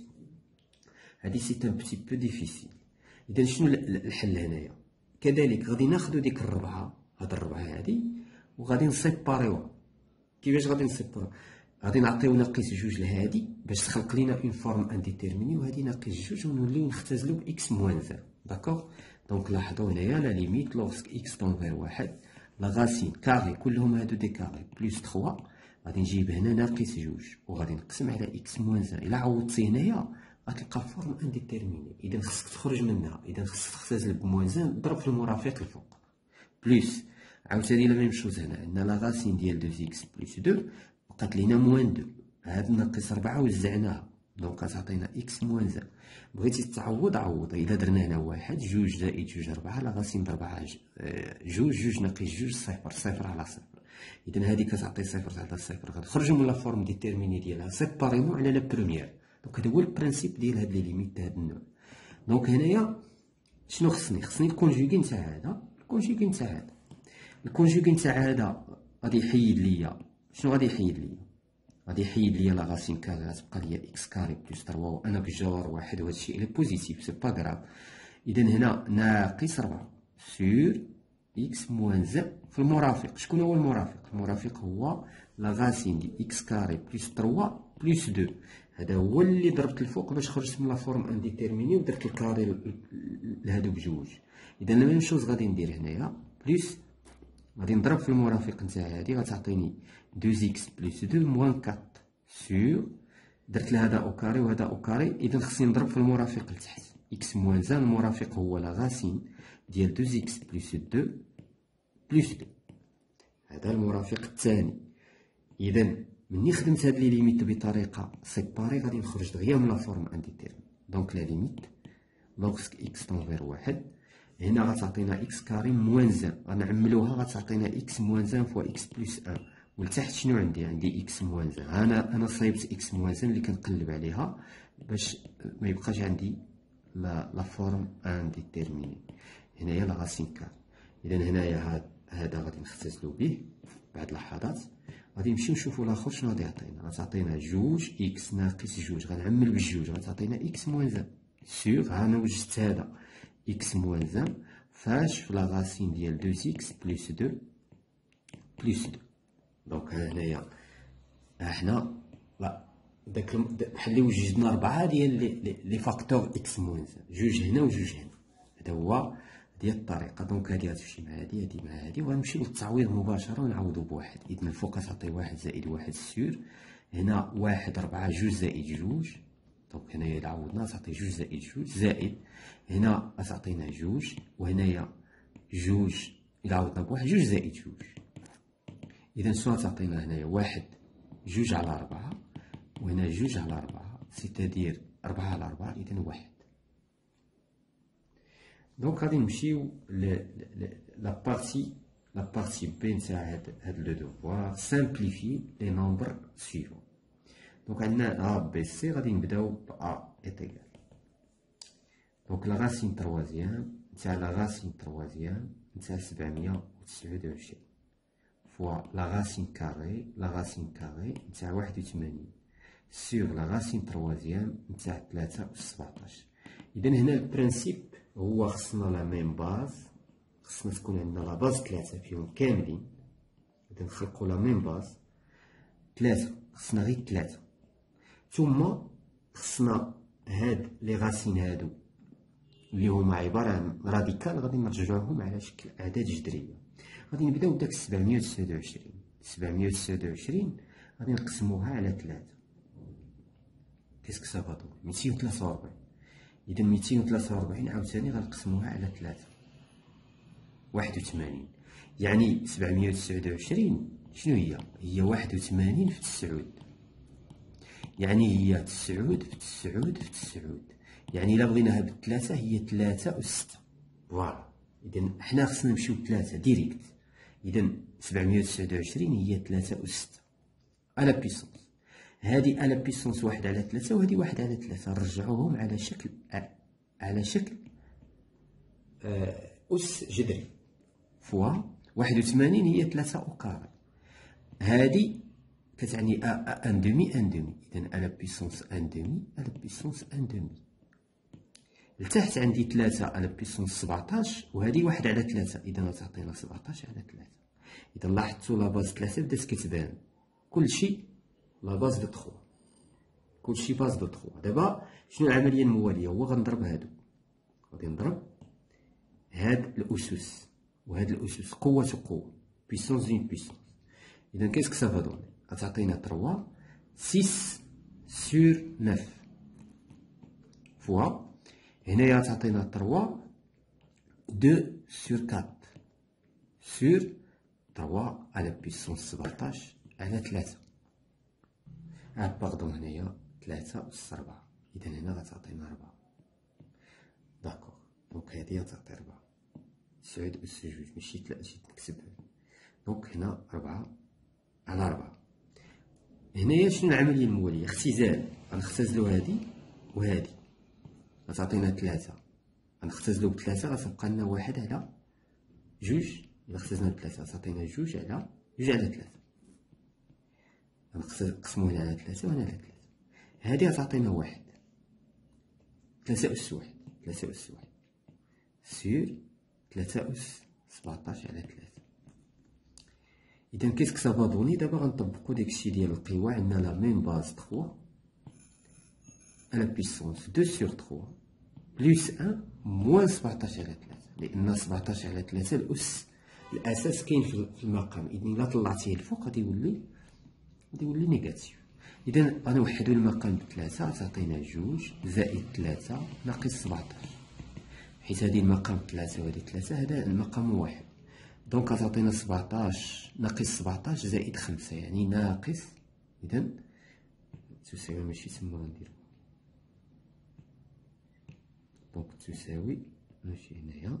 هادي سي ان بتي بو ديفيسيل. اذا شنو الحل هنايا؟ كذلك غادي ناخدو ديك الربعه، هاد الربعه هادي، وغادي نسيباريوها. كيفاش غادي نسيباريو؟ غادي نعطيو ناقص جوج لهادي باش تخلق لينا اون فورم انديتيرميني، وهادي ناقص جوج ونوليو نختزلو باكس موان زيرو. داكوغ؟ دونك لاحظوا هنايا لا ليميت لوغسك اكس طون فير واحد، لا غاسين كاري كلهم هادو دي كاري بلوس تخوا، غادي نجيب هنا ناقص جوج وغادي نقسم على اكس موان زيرو. الا عوضتي هنايا غتلقى فورم انديتيرميني، اذا خصك تخرج منها، اذا خصك تختزل بموان زيرو ضرب في المرافق الفوق بلوس عاوتاني لا ميم شوز. هنا عندنا لا غاسين ديال دو اكس بلوس دو بقات لينا موان دو، هاد ناقص ربعة وزعناها دونك غتعطينا اكس موان زيرو. بغيتي تعوض عوض، الا درنا هنا واحد جوج زائد جوج ربعة، لا غاسين ضربعة جوج، جوج ناقص جوج صفر، صفر على صفر. اذا هادي كتعطي صفر على صفر، غنخرجو من لا فورم ديتيرميني ديالها سيباريمون على لا بروميير. دونك هذا هو البرانسيب ديال هاد لي ليميت تاع هاد النوع. دونك هنايا شنو خصني؟ خصني الكونجوغي نتاع هذا، الكونجوغي نتاع هذا، الكونجوغي نتاع هذا غادي يحيد ليا شنو؟ غادي يحيد ليا غادي يحيد ليا لا غاسين كاري، غتبقى ليا اكس كاري بلوس تروا، وانا بجوار واحد وهذا الشيء الى بوزيتيف سي با كراف. اذا هنا ناقص ربعة سور اكس موان زيرو في المرافق. شكون هو المرافق؟ المرافق هو لا غاسين ديال اكس كاري بلوس تروا بلوس دو. هذا هو اللي ضربت الفوق باش خرجت من لا فورم انديتيرميني ودرت الكاري لهادو بجوج. اذا لا ميم شوز غادي ندير هنايا بلوس، غادي نضرب في المرافق نتاع هادي غتعطيني دو اكس بلوس دو موان أربعة سور، درت لهذا او كاري وهذا او كاري. اذا خصني نضرب في المرافق لتحت اكس موان زيرو، المرافق هو لا غاسين ديال دو اكس بلوس دو بلوس دو، هذا المرافق الثاني. اذا مني خدمت هاد لي ليميت بطريقه سيباري غادي نخرج دغيا من لا فورم انديتيرمين. دونك لا ليميت لوغسك اكس طون فير واحد، هنا غتعطينا اكس كاري موان زيرو، غنعملوها غتعطينا اكس موان زيرو فوا اكس بلوس واحد. ولتحت شنو عندي؟ عندي اكس موان زيرو. انا انا صايبت اكس موان زيرو اللي كنقلب عليها باش ما يبقاش عندي لا لا فورم انديتيرميني. هنايا لا غاسين كاري. اذا هنايا هاد هذا غادي نختزلو به بعد لحظات. غادي نمشيو نشوفو الاخر شنو غادي يعطينا. غتعطينا جوج اكس ناقص جوج، غنعمل بالجوج غتعطينا اكس موان زيرو سور. ها انا وجدت هذا اكس موان زيرو فاش في لا غاسين ديال دو اكس بلوس دو بلوس دو. دونك هنايا حنا لا داك بحال اللي وجدنا ربعة ديال لي لي فاكتور اكس موان زيرو، جوج هنا وجوج هنا. هذا هو ديال الطريقه. دونك هادي غتمشي مع هادي، هادي مع هادي، وغنمشيو للتعويض مباشره ونعوضو بواحد. اذا الفوق غتعطي واحد زائد واحد سور، هنا واحد ربعة جوج زائد جوج. دونك هنايا إلا عوضنا تعطي جوج زائد جوج، زائد هنا غتعطينا جوج، وهنايا جوج إلا عوضنا بواحد جوج زائد جوج. إذا شنو غتعطينا هنايا؟ واحد جوج على ربعة، وهنا جوج على ربعة، سيتادير ربعة على ربعة، إذا واحد. دونك غادي نمشيو ل لا بارتي لا بارتي بي نتاع هاد هاد لو دوفوار، سامبليفي لي نومبر سويفون. دونك عندنا ا بي سي، غادي نبداو ب ا ايت ايكال. دونك لا غاسين تروازيام نتاع لا غاسين تروازيام نتاع سبعمية وتسعود وعشرين فوا لا غاسين كاري لا غاسين كاري نتاع واحد وثمانين سور لا غاسين تروازيام نتاع ثلاثة وسبعطاش. إذا هنا البرانسيب هو خصنا لا ميم باز، خصنا تكون عندنا لا باز ثلاثة فيهم كاملين. إذا نخلقو لا ميم باز ثلاثة، خصنا غير ثلاثة، ثم خصنا هاد لي غاسين هادو اللي هما عبارة عن راديكال غادي نرجعوهم على شكل أعداد جذرية. غادي نبداو بداك سبعمية وتسعود وعشرين، سبعمية وتسعود وعشرين غادي نقسموها على ثلاثة، كيسك سافا دونك ميتين وثلاثة وربعين. إذا ميتين وثلاثة وربعين عاوتاني غنقسموها على ثلاثة، واحد وثمانين. يعني سبعمية وتسعود وعشرين شنو هي؟ هي واحد وثمانين في تسعود، يعني هي تسعود في تسعود في تسعود، يعني إلا بغيناها بالثلاثة هي ثلاثة وستة. فوالا، إذا حنا خصنا نمشيو بثلاثة ديريكت. إذا سبعمية وتسعود وعشرين هي ثلاثة وستة على بيسونس. هادي على بيسونس واحد على ثلاثة، وهادي واحد على ثلاثة، نرجعوهم على شكل على شكل أس جذري فوا واحد وثمانين هي ثلاثة أو كاري. هادي كتعني ان دومي ان دومي، إذا أ لا بيسونس ان دومي أ لا بيسونس ان دومي. لتحت عندي ثلاثة أ لا بيسونس سبعطاش، وهادي واحد على ثلاثة، إذا غتعطينا سبعطاش على ثلاثة. إذا لاحظتو لاباز ثلاثة بدات كتبان، كلشي لاباز دو تخوا، كلشي باز دو تخوا. دابا شنو العملية الموالية؟ هو غنضرب هادو، غادي نضرب هاد الأسس وهاد الأسس، قوة قوة، بيسونس دون بيسونس. إذا كيسكو سافا دوني؟ غتعطينا تروا سيس سور نوف فوا هنايا غتعطينا تروا دو سور كات سور تروا على بيسونس سبعطاش على ثلاثة. اه باغدون هنايا ثلاثة أس ربعة، إذا هنا غتعطينا ربعة. داكوغ، دونك هادي غتعطي ربعة. تسعود أس جوج ماشي تلا جيت نكتب، دونك هنا ربعة على ربعة. هنايا شنو العملية الموالية؟ اختزال، غنختزلو هادي وهادي غتعطينا ثلاثة، غنختزلو بثلاثة غتبقى لنا واحد على جوج. إلا اختزلنا بثلاثة غتعطينا جوج على جوج على ثلاثة، غنقسمو هنا على ثلاثة وهنا على ثلاثة. هادي غتعطينا واحد، ثلاثة أس واحد، ثلاثة أس واحد سور ثلاثة أس سبعطاش على ثلاثة. إذا كيسكو سافا دوني؟ دابا غنطبقو داكشي ديال القوى. عندنا لا ميم باز تخوا أ لا بيسونس دو سور تخوا بلوس أن موان سبعطاش على ثلاثة، لأن سبعطاش على ثلاثة الأس الأساس كاين في المقام، إذا إلا طلعتيه الفوق غادي يولي غادي يولي نيجاتيف. إذا غنوحدو المقام بثلاثة، غتعطينا جوج زائد ثلاثة ناقص سبعطاش، حيت هادي المقام ثلاثة وهادي ثلاثة، هذا المقام واحد. دونك غتعطينا سبعطاش ناقص سبعطاش زائد خمسة، يعني ناقص، إذا تساوي ماشي تما غنديرو، دونك تساوي ماشي هنايا،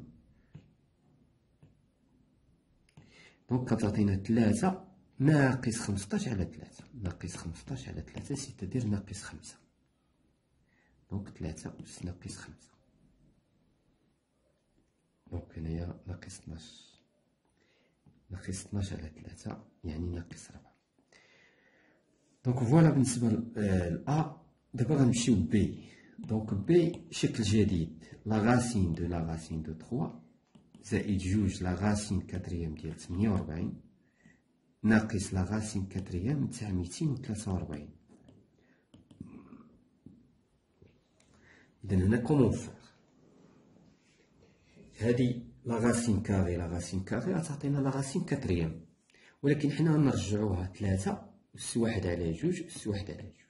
دونك كتعطينا ثلاثة ناقص خمسطاش على ثلاثة، ناقص خمسطاش على ثلاثة سيتادير ناقص خمسة، دونك ثلاثة أس ناقص خمسة، دونك هنايا ناقص اثناش، ناقص اثناش على ثلاثة يعني ناقص ربعة. دونك فوالا بالنسبة ل أ. دابا غنمشيو بي. دونك بي شكل جديد، لا غاسين دو لا غاسين دو تخوا زائد جوج لا غاسين كاتريام ديال تمنية وربعين ناقص لا غاسين كاتريام تاع ميتين وثلاثة وربعين. إذا هنا كومون فار؟ هادي لا غاسين كاري، لا غاسين كاري غتعطينا لا غاسين كاتريام، ولكن حنا غنرجعوها ثلاثة أس واحد على جوج أس واحد على جوج.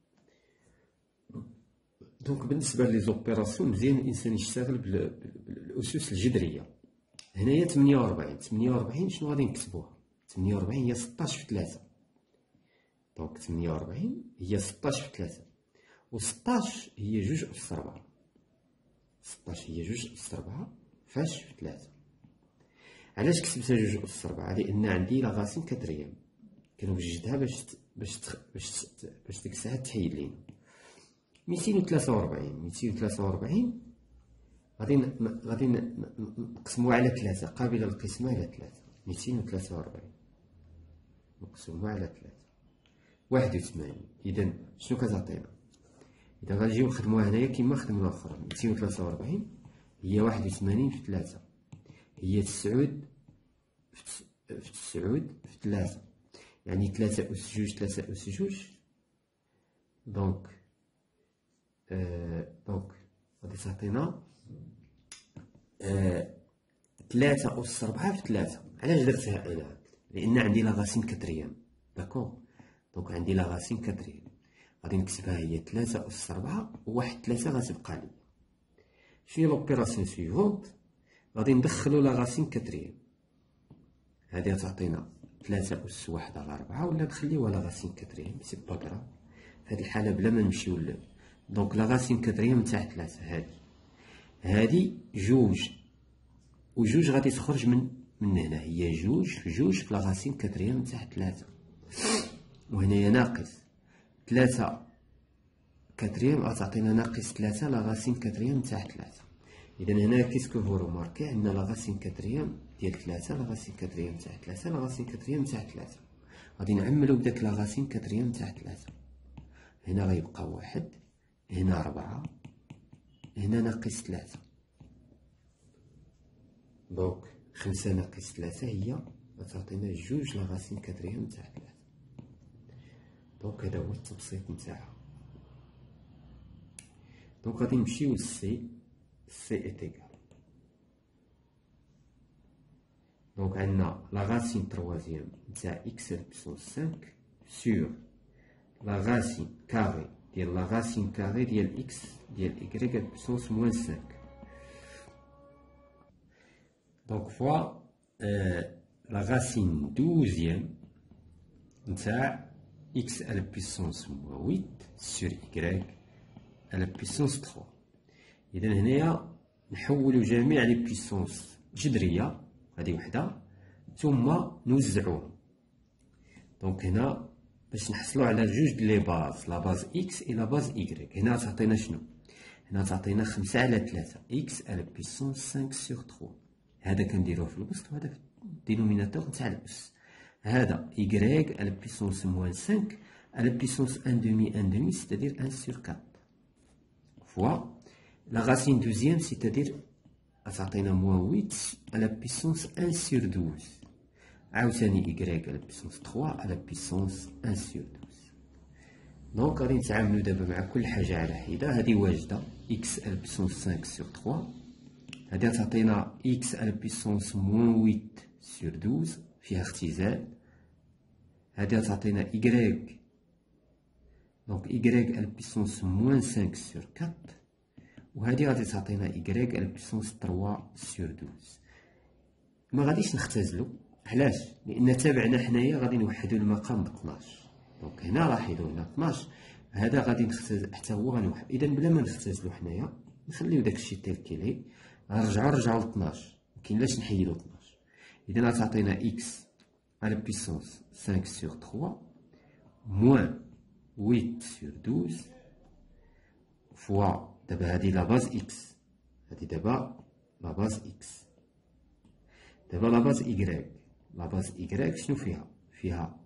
دونك بالنسبة لي زوبيراسيون مزيان الإنسان يشتغل بالأسس الجذرية. هنايا تمنية وربعين، تمنية وربعين شنو غادي نكتبوها؟ تمنية وربعين هي ستاش في ثلاثة، دونك تمنية وربعين هي ستاش في ثلاثة، و ستاش هي جوج أس ربعة، ستاش هي جوج أس ربعة فاش في ثلاثة. علاش كتبتها جوج أس ربعة؟ لأن عندي لا غاسين كاتريام كنوجدها باش باش باش باش ديك الساعة تحيد لينا ميتين وثلاثة وربعين. ميتين وثلاثة وربعين غادي غادي نقسموها على ثلاثة، قابلة للقسمة على ثلاثة. ميتين وثلاثة وربعين نقسموها على ثلاثة، واحد وثمانين. إذا شنو كتعطينا؟ إذا غنجيو نخدموها هنايا كيما خدمنا الأخرى، ميتين وثلاثة وربعين هي واحد وثمانين في ثلاثة، هي تسعود في تسعود في ثلاثة، يعني ثلاثة أس جوج ثلاثة أس جوج، دونك آه دونك غادي تعطينا آه ثلاثة أس ربعة في ثلاثة. علاش درتها أنا؟ لأن عندي لا غاسين كاتريام، داكوغ، دونك عندي لا غاسين كاتريام غادي نكتبها هي ثلاثة أس ربعة وواحد ثلاثة غتبقى لي. شنو هي لوبيراسيون سويفونت؟ غادي ندخلو لا غاسين كاتريام، هادي غتعطينا ثلاثة أس واحد على ربعة، ولا نخليوها لا غاسين كاتريام سي با كراف في هاد الحالة بلا ما نمشيو ل دونك لا غاسين كاتريام تاع ثلاثة. هادي هادي جوج وجوج غادي تخرج من من هنا، هي جوج في جوج في لا غاسين كاتريام تاع ثلاثة، وهنايا ناقص ثلاثة كاتريام غتعطينا ناقص ثلاثة لا غاسين كاتريام تاع ثلاثة. إذا هنا كيسكو فو روماركي عندنا لا غاسين كاتريام ديال تلاتة، لا غاسين كاتريام تاع تلاتة، لا غاسين كاتريام تاع تلاتة. غادي نعملو بداك لا غاسين كاتريام تاع تلاتة. هنا غيبقى واحد، هنا ربعة، هنا ناقص تلاتة. دونك خمسة ناقص تلاتة هي غتعطينا جوج لا غاسين كاتريام تاع تلاتة. دونك هذا هو التبسيط نتاعها. دونك غادي نمشيو لسي، سي est égal. دونك عندنا لا غاسين تروازيام نتاع إكس على بيسونس خمسة سور لا غاسين كاري ديال لا غاسين كاري ديال إكس ديال إكغيك على بيسونس موان خمسة. دونك فوا لا غاسين دوزيام نتاع إكس على بيسونس موان ثمانية سور إكغيك على بيسونس ثلاثة. إذا هنايا نحولو جميع لي بيسونس جذرية، هادي وحدة، ثم نوزعوهم. دونك هنا باش نحصلو على جوج لي باز، لا باز إكس إي لا باز إكغيك. هنا تعطينا شنو؟ هنا تعطينا خمسة على تلاتة إكس على بيسونس خمسة سور ثلاثة. هذا كنديروه في الوسط وهذا في الدينوميناتور نتاع الأس. هذا إكغيك على بيسونس موان خمسة على بيسونس واحد دومي واحد دومي سيتادير واحد سور أربعة فوا لا غاسين دوزيام سيتادير غتعطينا موان ثمانية على بيسونس واحد سور اثناش. عاوتاني إكغيك على بيسونس ثلاثة على بيسونس واحد سور اثناش. دونك غادي نتعاملو دابا مع كل حاجة على حدة. هادي واجدة إكس على بيسونس خمسة سور ثلاثة، هادي غتعطينا إكس على بيسونس موان ثمانية سور اثناش فيها اختزال. هادي غتعطينا إكغيك، دونك إكغيك على بيسونس موان خمسة سور أربعة، وهادي غادي تعطينا إكغيك على بيسونس ثلاثة سور اثناش. ما غاديش نختزلو، علاش؟ لأن تابعنا حنايا غادي نوحدو المقام ب اثناش. دونك هنا لاحظوا هنا اثناش، هذا غادي نختزل حتى هو غنوحد. إذا بلا ما نختزلو حنايا نخليو داكشي تيل كيلي، غنرجعو نرجعو ل اثناش، مكاينلاش نحيدو اثناش. إذا غتعطينا إكس على بيسونس خمسة سور ثلاثة موان ثمانية سور اثناش فوا دابا هادي لا باز إكس، هادي دابا لا باز إكس. دابا لا باز إكغيك، لا باز إكغيك شنو فيها؟ فيها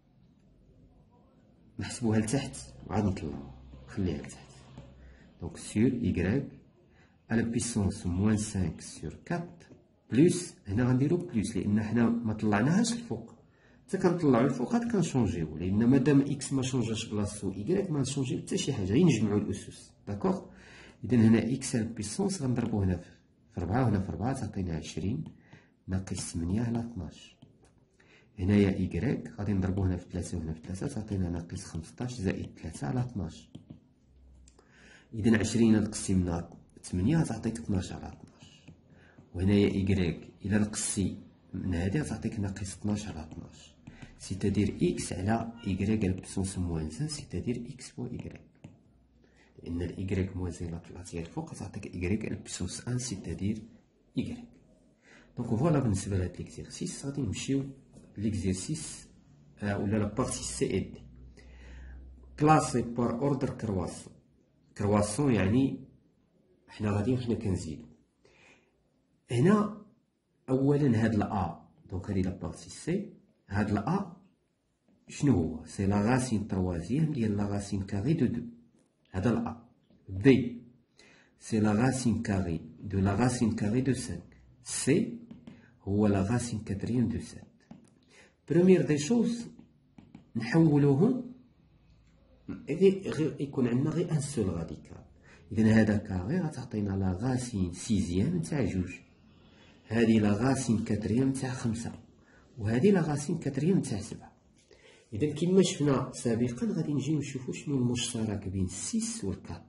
نحسبوها لتحت وعاد نطلعوها، نخليها لتحت. دونك سور إكغيك على بيسونس موان خمسة سور أربعة بلوس، هنا غنديرو بلوس لأن حنا ما طلعناهاش الفوق. حتى كنطلعو الفوق عاد كنشونجيو، لأن مادام إكس ما شونجاش بلاصتو إكغيك ما نشونجيو حتى شي حاجة، غير نجمعو الأسس. داكوغ؟ إذا هنا إكس على بيسونس غنضربو هنا في ربعة وهنا في ربعة تعطينا عشرين ناقص ثمانية على اثناش. هنايا إكغيك غادي نضربو هنا في ثلاثة وهنا في ثلاثة تعطينا ناقص خمسطاش زائد ثلاثة على اثناش. إذا عشرين نقسم ثمانية تعطيك اثناش على اثناش. وهنايا إكغيك إلا نقصي من هادي غتعطيك ناقص اثناش على اثناش، سيتادير إكس على إكغيك على بيسونس موان خمسة سيتادير إكس فوا إكغيك، لأن الإكغيك موازي إلا طلعتيها الفوق تعطيك إكغيك على بيسونس واحد سيتادير إكغيك. دونك فوالا بالنسبة لهاد ليكزيرسيس. غادي نمشيو ليكزيرسيس ولا لا بارتي سي إي دي. كلاسي بار أوردر كرواسون. كرواسون يعني حنا غاديين حنا كنزيدو. هنا أولا هاد لا، دونك هادي لا بارتي سي، هاد لا شنو هو؟ سي لا غاسين تروازيام ديال لا غاسين كاري دو دو، هذا لا. بي سي لا غاسين كاري دو لا غاسين كاري دو خمسة. سي هو لا غاسين كاتريام دو سبعة. بروميير دي شوز نحولوهم غير يكون عندنا غير ان سول راديكال. إذا هذا كاري غتعطينا لا غاسين سيزيام تاع جوج، هذه لا غاسين كاتريام تاع خمسة، وهذه لا غاسين كاتريام تاع سبعة. إذا كيما شفنا سابقا غادي نجيو نشوفو شنو المشترك بين ستة و أربعة.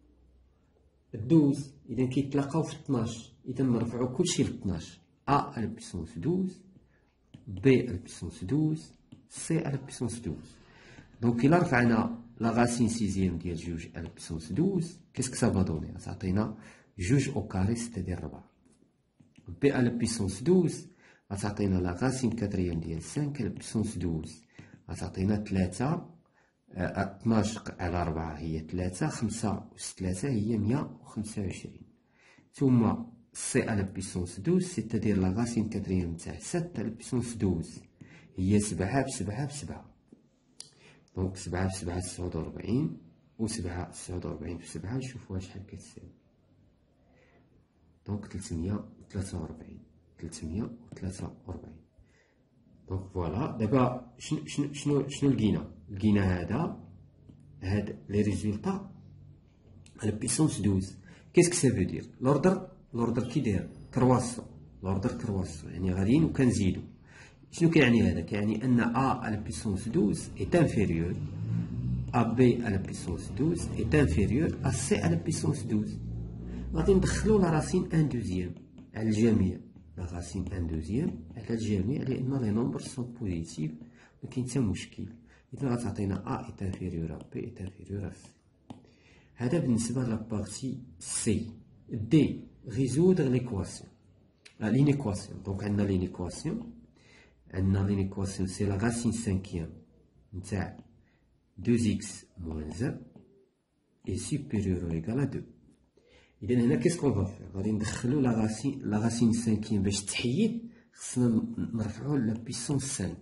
دوز إذا كيتلاقاو في اثناش، إذا نرفعو كلشي ل اثناش. أ على بيسونس دوز، بي على بيسونس دوز، سي على بيسونس دوز. دونك إلا رفعنا لا غاسين سيزيام ديال جوج على بيسونس دوز، كيسك سا فا دوني؟ غتعطينا جوج أو كاري ستادير ربعة. بي على بيسونس دوز غتعطينا لا غاسين كاتريام ديال خمسة على بيسونس دوز، غتعطينا تلاتة. اثناش على ربعة هي تلاتة، خمسة أس تلاتة هي مية وخمسة وعشرين. ثم سي على بيسونس دوز، سيتادير لا غاسين كاتريام تاع سبعة على بيسونس دوز هي سبعة بسبعة بسبعة. دونك سبعة بسبعة تسعود وربعين، و سبعة تسعود وربعين في سبعة نشوفوها شحال كتساوي. دونك تلتمية وتلاتة وربعين، تلتمية وتلاتة وربعين. دونك فوالا دابا شنو شنو شنو شنو لقينا؟ لقينا هذا هاد لي ريزولطا على بيسونس دوز. كيسك سا فو دير؟ لوردر لوردر كي داير كرواسون، لوردر كرواسون يعني غاديين وكنزيدو. شنو كيعني هذا؟ كيعني ان ا على بيسونس دوز est inférieur à b à la puissance douze est inférieur à c à la puissance douze. غادي ندخلو لا راسين ان دوزيام على الجميع، لا راسين ان دوزيام على الجميع، لان لي نومبر سون بوزيتيف مكاين حتى مشكل. اذا غتعطينا ا est inférieur à b est inférieur à c. هذا بالنسبه لا بارتي سي. دي résoudre l'équation l'inéquation. دونك عندنا l'inéquation، عندنا l'inéquation سي لا racine cinquième نتاع deux x moins un est supérieur ou égal à deux. إذا هنا كيس كون فا فيغ؟ غادي ندخلو لا راسين لا راسين سانكيام باش تحيد خصنا نرفعو لا بيسونس خمسة.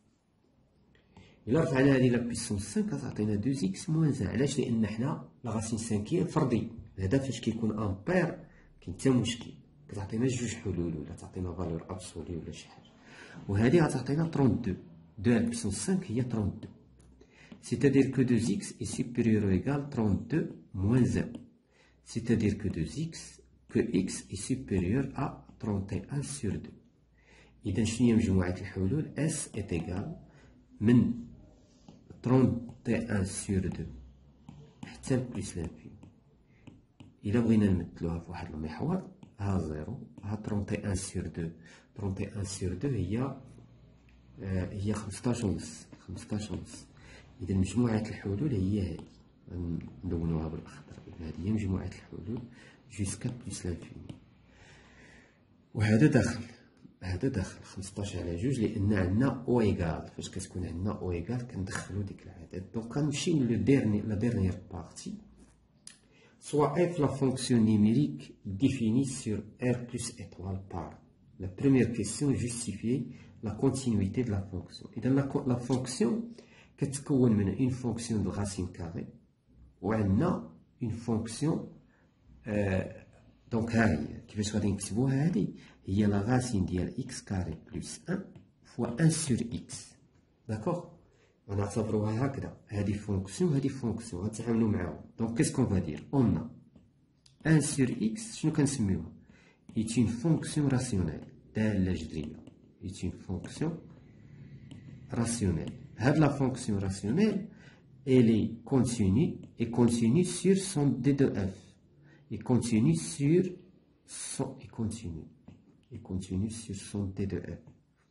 إلا رفعنا هادي لا بيسونس خمسة كتعطينا deux x moins un. علاش؟ لأن حنا لا راسين سانكيام فردي. هذا فاش كيكون امبير كاين حتى مشكل، كتعطينا جوج حلول ولا تعطينا فالور ابسولي ولا شي حاجة. وهادي غتعطينا ثلاثة وثلاثين، deux على بيسونس خمسة هي ثلاثة وثلاثين. C'est-à-dire que deux x est supérieur ou égal à trente-deux moins un. C'est-à-dire que deux x, que x est supérieur à trente et un sur deux. إذا شنو هي مجموعة الحلول؟ S est égal من trente et un sur deux حتى لبليس لانفيني. إلا بغينا نمثلوها في واحد المحور، ها زيرو، ها trente et un sur deux، trente et un sur deux هي هي خمسطاش ونص، خمسطاش ونص. إذا مجموعة الحلول هي هذه، ندونوها بالأخضر. هذه هي مجموعة الحلول جوسكا بليس لانفيني. وهذا داخل، هذا داخل خمسطاش على جوج، لأن عندنا أو إيكال. فاش كتكون عندنا أو إيكال كندخلو ديك العدد. دونك غنمشي لو ديرني لا ديرنيير بارتي. Soit f la fonction numérique définie sur R plus étoile par. La première question justifier la continuité de la fonction. Et dans la, la fonction, كتكون من une fonction de racine carrée وعندنا une fonction euh, donc ها هي كيفاش غادي نكتبوها. هذه هي لا racine ديال x carré plus un fois un sur x. داكوغ، ونعتبروها هكذا. هذه فونكسيون هذه فونكسيون غنتعاملوا معاهم. دونك كيس كون فا دير؟ اون un sur x شنو كنسميوها؟ est une fonction rationnelle، دالة جذرية. est une fonction rationnelle. هاد لا فونكسيون راسيونيل elle est continue et continue sur son d de f et continue sur son et continue et continue sur son d de f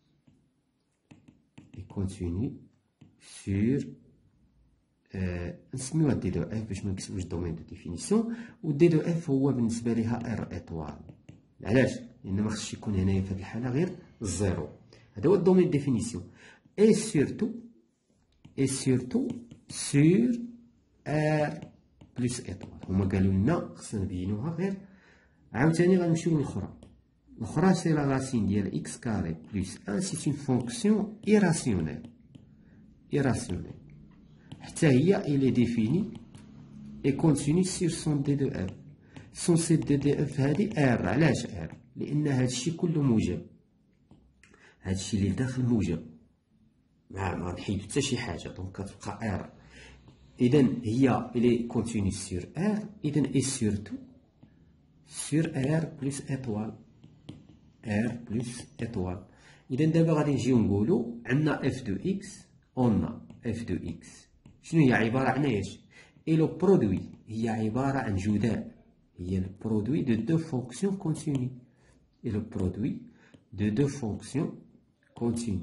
et continue sur نسميوها d de f باش ما نكتبوش دومين دو ديفينيسيون. و d de f هو بالنسبة ليها r ايطوال. علاش؟ لأن ما خصش يكون هنايا في هاد الحالة غير الزيرو. هذا هو الدومين ديفينيسيون. et surtout et surtout sur R plus étoile. هما قالوا لنا خصنا نبينوها غير. عاوتاني غنمشيو للأخرى. الأخرى سي لا راسين ديال x carré plus un سي une fonction irrationnelle. irrationnelle. حتى هي elle est définie et continue sur son d de f. son c d de f هادي R. علاش R؟ لأن هادشي كله موجب. هادشي اللي داخل موجب. ما ما نحيدو حتى شي حاجة. دونك كتبقى R. إذا هي إلي كونتيني سور R. إذا إي سورتو سور R بلس إيطوال. R بلس إيطوال. إذا دابا غادي نجيو نقولو عندنا اف دو إكس. أون اف دو إكس شنو هي؟ عبارة عن إيش؟ إي لو برودوي هي عبارة عن جداء. هي البرودوي دو دو فونكسيون كونتيني. إي لو برودوي دو دو فونكسيون كونتيني.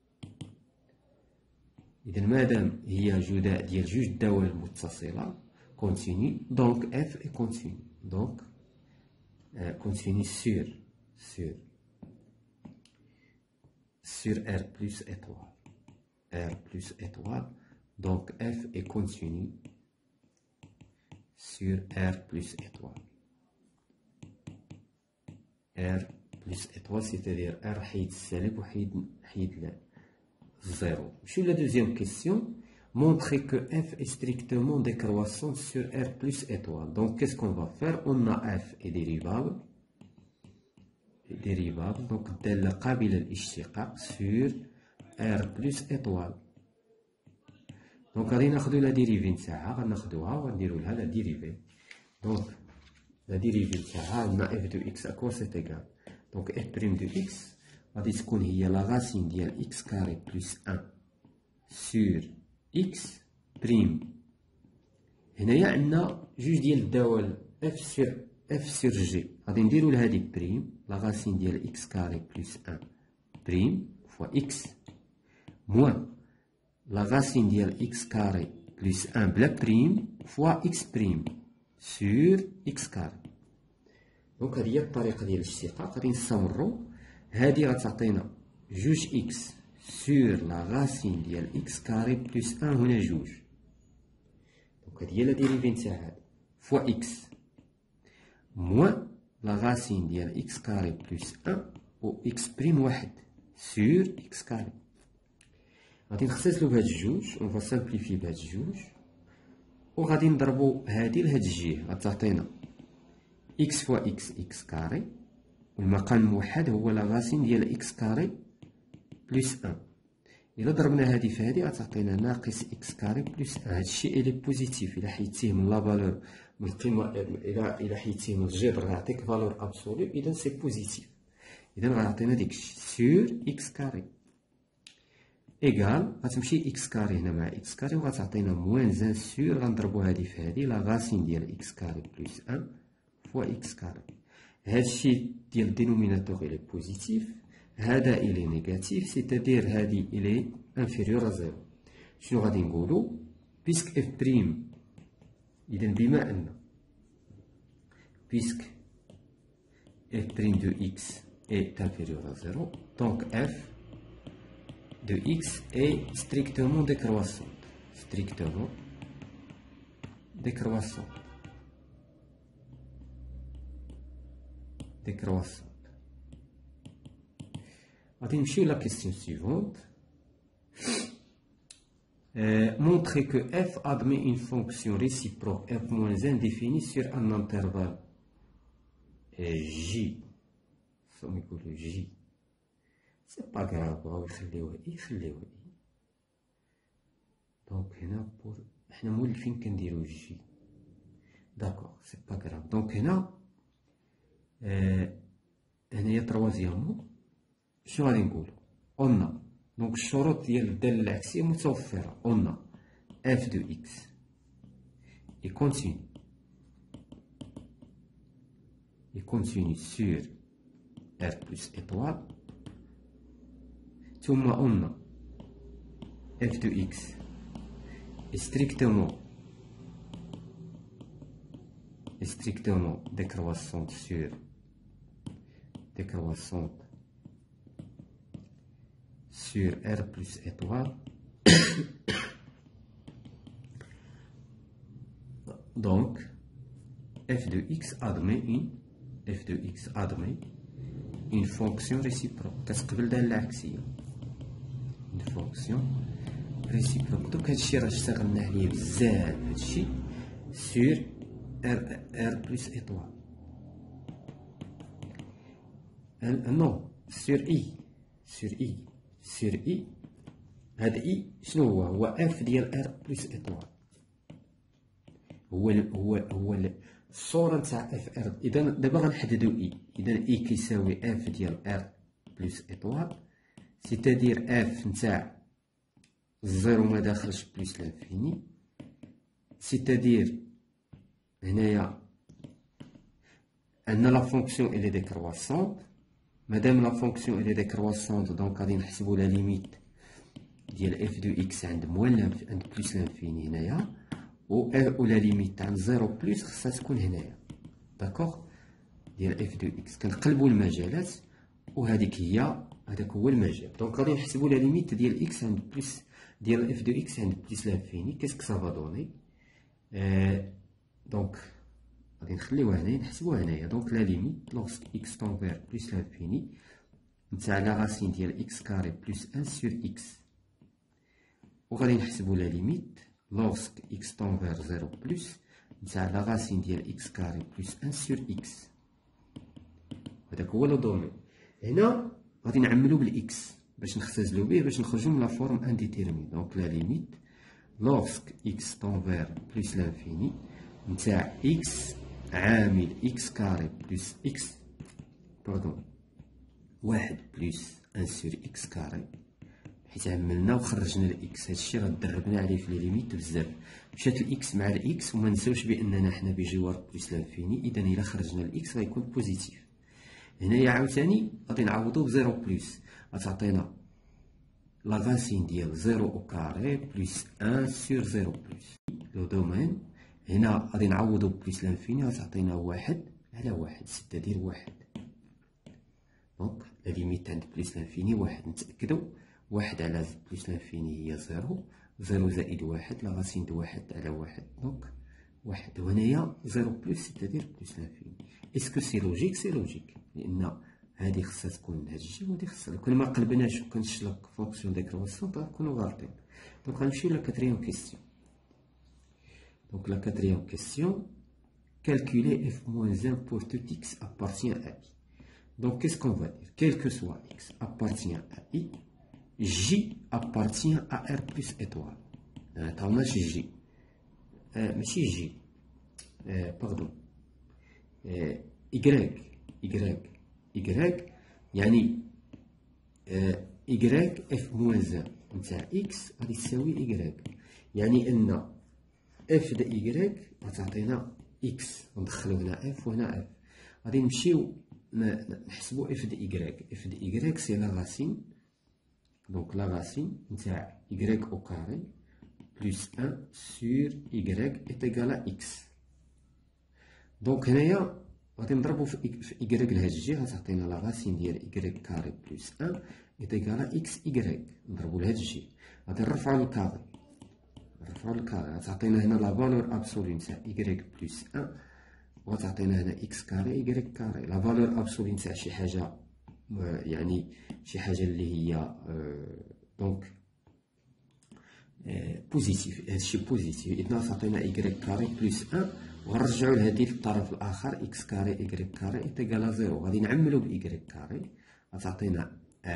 إذا مادام هي جداء ديال جوج دوال متصلة كونتيني، دونك اف اي كونتيني. دونك كونتيني سور سور سور ار بلس étoile. R plus étoile. Donc f est continu sur R plus étoile. R plus étoile, c'est-à-dire R حيد السالب وحيد حيد zéro. Sur la deuxième question, montrer que F est strictement décroissante sur R plus étoile. Donc, qu'est-ce qu'on va faire? On a F est dérivable. Est dérivable. Donc, دالة قابلة للاشتقاق sur R plus étoile. Donc, غادي ناخدو لا ديريفي نتاعها، غناخدوها وغنديرو لها لا ديريفي. Donc, la dérivée نتاعها عندنا f de x à quoi c'est égal. Donc, f' de x غادي تكون هي la racine ديال x carré plus un sur x prime. هنايا عندنا جوج ديال الدوال f sur f sur g، غادي نديرو لهادي بريم la racine ديال x carré plus un prime fois x moins la racine ديال x carré plus un بلا بريم fois x prime sur x carré. دونك هادي هي الطريقة ديال الاشتقاق. غادي نستمرو، هادي غتعطينا جوج x sur la racine ديال x carré plus un هنا جوج. دونك هادي هي لا ديريفي نتاع هادي fois x moins la racine ديال x carré plus un و x prime واحد sur x carré. غادي نختصرو بهاد الجوج، اون فا سامبليفي بهاد الجوج، و غادي نضربو هادي لهاد الجهة، غتعطينا x fois x x carré، والمقام الموحد هو لا راسين ديال x carré بلس ان. إلا ضربنا هادي في هادي غتعطينا ناقص x carré بلس ان. هادشي إلي بوزيتيف، إلا حيدتيه من لا فالور من القيمة، إلا إلا حيدتيه من الجذر غيعطيك فالور أبسولو، إذا سي بوزيتيف، إذا غيعطينا داكشي سور x carré إيكال، غتمشي x carré هنا مع x carré وغتعطينا موان ان سور، غنضربو هادي في هادي لا راسين ديال x carré بلس ان فوا x carré. هادشي ديال الدينوميناتور إلي بوزيتيف، هذا إلي نيجاتيف، سيتادير هادي إلي انفيريور أ زيرو. شنو غادي نقولو؟ بيسك اف بريم، إذا بما أن بيسك اف بريم دو إكس est inférieur à zéro, donc f de x est strictement décroissante. Strictement décroissante. Décroissante. غادي نمشيو la question suivante. Euh, montrer que f admet une fonction réciproque f moins un définie sur un intervalle j. صوم يقولوا j. سي با كراف، بغاو يخليوها اي خليوها اي. دونك هنا بور حنا مولفين كنديرو جي، داكوغ سي با كراف. دونك هنا آه هنايا تروازيامون شنو غادي نقولو؟ اون دونك الشروط ديال الدالة العكسية متوفرة. اون اف دو اكس اي كونتيني اي كونتيني سور R plus étoile. ثم on f de x est strictement est strictement décroissante sur décroissante sur R plus étoile. Donc f de x admet une f de x admet une fonction réciproque. كتقبل دالة العكسية une fonction réciproque. دوك هادشي راه اشتغلنا عليه بزاف، هادشي sur R R plus étoile. non sur I sur I sur I. هاد I شنو هو؟ هو F ديال R plus étoile. هو هو هو الصورة نتاع اف ار. إذا دابا غنحددو اي، إذا اي كيساوي اف ديال ار بلس ايطوال، سيتادير اف نتاع الزيرو ما داخلش بلس لانفيني، سيتادير هنايا عندنا لا فونكسيون إلي ديكرواسونت. مادام لا فونكسيون إلي ديكرواسونت دونك غادي نحسبو لا ليميت ديال اف دو اكس عند موان عند بلس لانفيني هنايا، و و لا ليميت تاع زيرو بلس خصها تكون هنايا، داكوغ، ديال اف دو اكس. كنقلبو المجالات وهذيك هي هذاك هو المجال. دونك غادي نحسبو لا ليميت ديال اكس عند بلس ديال اف دو اكس عند بلس لانفيني. كيسك سافا دوني؟ دونك غادي نخليوها هنايا نحسبوها هنايا. دونك لا ليميت لوغسك إكس تون فيغ بلوس لانفيني نتاع لا راسين ديال إكس كاري بلوس أن سور إكس، وغادي نحسبو لا ليميت لوغسك إكس تون فيغ زيرو بلوس نتاع لا راسين ديال إكس كاري بلوس أن سور إكس. هداك هو لو دومين. هنا غادي نعملو بالإكس باش نختزلو به باش نخرجو من لا فورم انديتيرمي. دونك لا ليميت لوغسك إكس تون فيغ بلوس لانفيني نتاع إكس عامل إكس كاري بلوس إكس باردون واحد بلوس أن سور إكس كاري، حيت عملنا وخرجنا الإكس. هادشي راه دربنا عليه في لي ليميت بزاف، مشات الإكس مع الإكس وما نساوش بأننا حنا بجوار بلوس لانفيني، إذا إلا خرجنا الإكس غيكون بوزيتيف. هنايا عاوتاني غادي نعوضو بزيرو بلوس، غتعطينا لا راسين ديال زيرو أو كاري بلوس أن سور زيرو بلوس لو دومين. هنا غادي نعوضو بلوس لانفيني غتعطينا واحد على واحد، ستة دير واحد. دونك لا ليميت عند بلوس لانفيني واحد. نتأكدو واحد على بلوس لانفيني هي زيرو، زيرو زائد واحد لا راسين د واحد على واحد، دونك واحد. وهنايا زيرو بلوس ستة دير بلوس لانفيني. اسكو سي لوجيك؟ سي لوجيك، لأن هادي خصها تكون هادشي وهادي خصها. لو كان ما قلبناش وكانش لا فونكسيون ديكرواسيون غنكونو غالطين. دونك غنمشيو لا كاتريام كيسيون. Donc la quatrième question, calculer f moins un pour tout x appartient à i. Donc qu'est-ce qu'on va dire? Quel que soit x appartient à i, j appartient à r plus étoile. Attends, j. Euh, mais si j, euh, pardon. Euh, y, y, y, يعني euh, y f moins un نتاع x غادي تساوي y، يعني ان اف د إيكغيك غتعطينا إكس، ندخلو هنا اف وهنا اف. غادي نمشيو نحسبو اف د إيكغيك. اف د إيكغيك سي لا راسين، دونك لا راسين نتاع إيكغيك أو كاري بلوس أن سور إيكغيك إيت إيكال إكس. دونك هنايا غادي نضربو في إيكغيك لهاد الجي، غتعطينا لا راسين ديال إيكغيك كاري بلوس أن إيت إيكال إكس إيكغيك، نضربو لهاد الجي. غادي نرفعو الكاري، نرفعو الكاري غتعطينا هنا لا فالور ابسولي نتاع إيكغيك بلوس أن، وغتعطينا هنا إكس كاري إيكغيك كاري. لا فالور ابسولي نتاع شي حاجة يعني شي حاجة اللي هي دونك بوزيتيف، هادشي بوزيتيف، إذن غتعطينا إيكغيك كاري بلوس أن، وغنرجعو لهادي للطرف الآخر إكس كاري إيكغيك كاري إيت إيكال زيرو. غادي نعملو بإيكغيك كاري، غتعطينا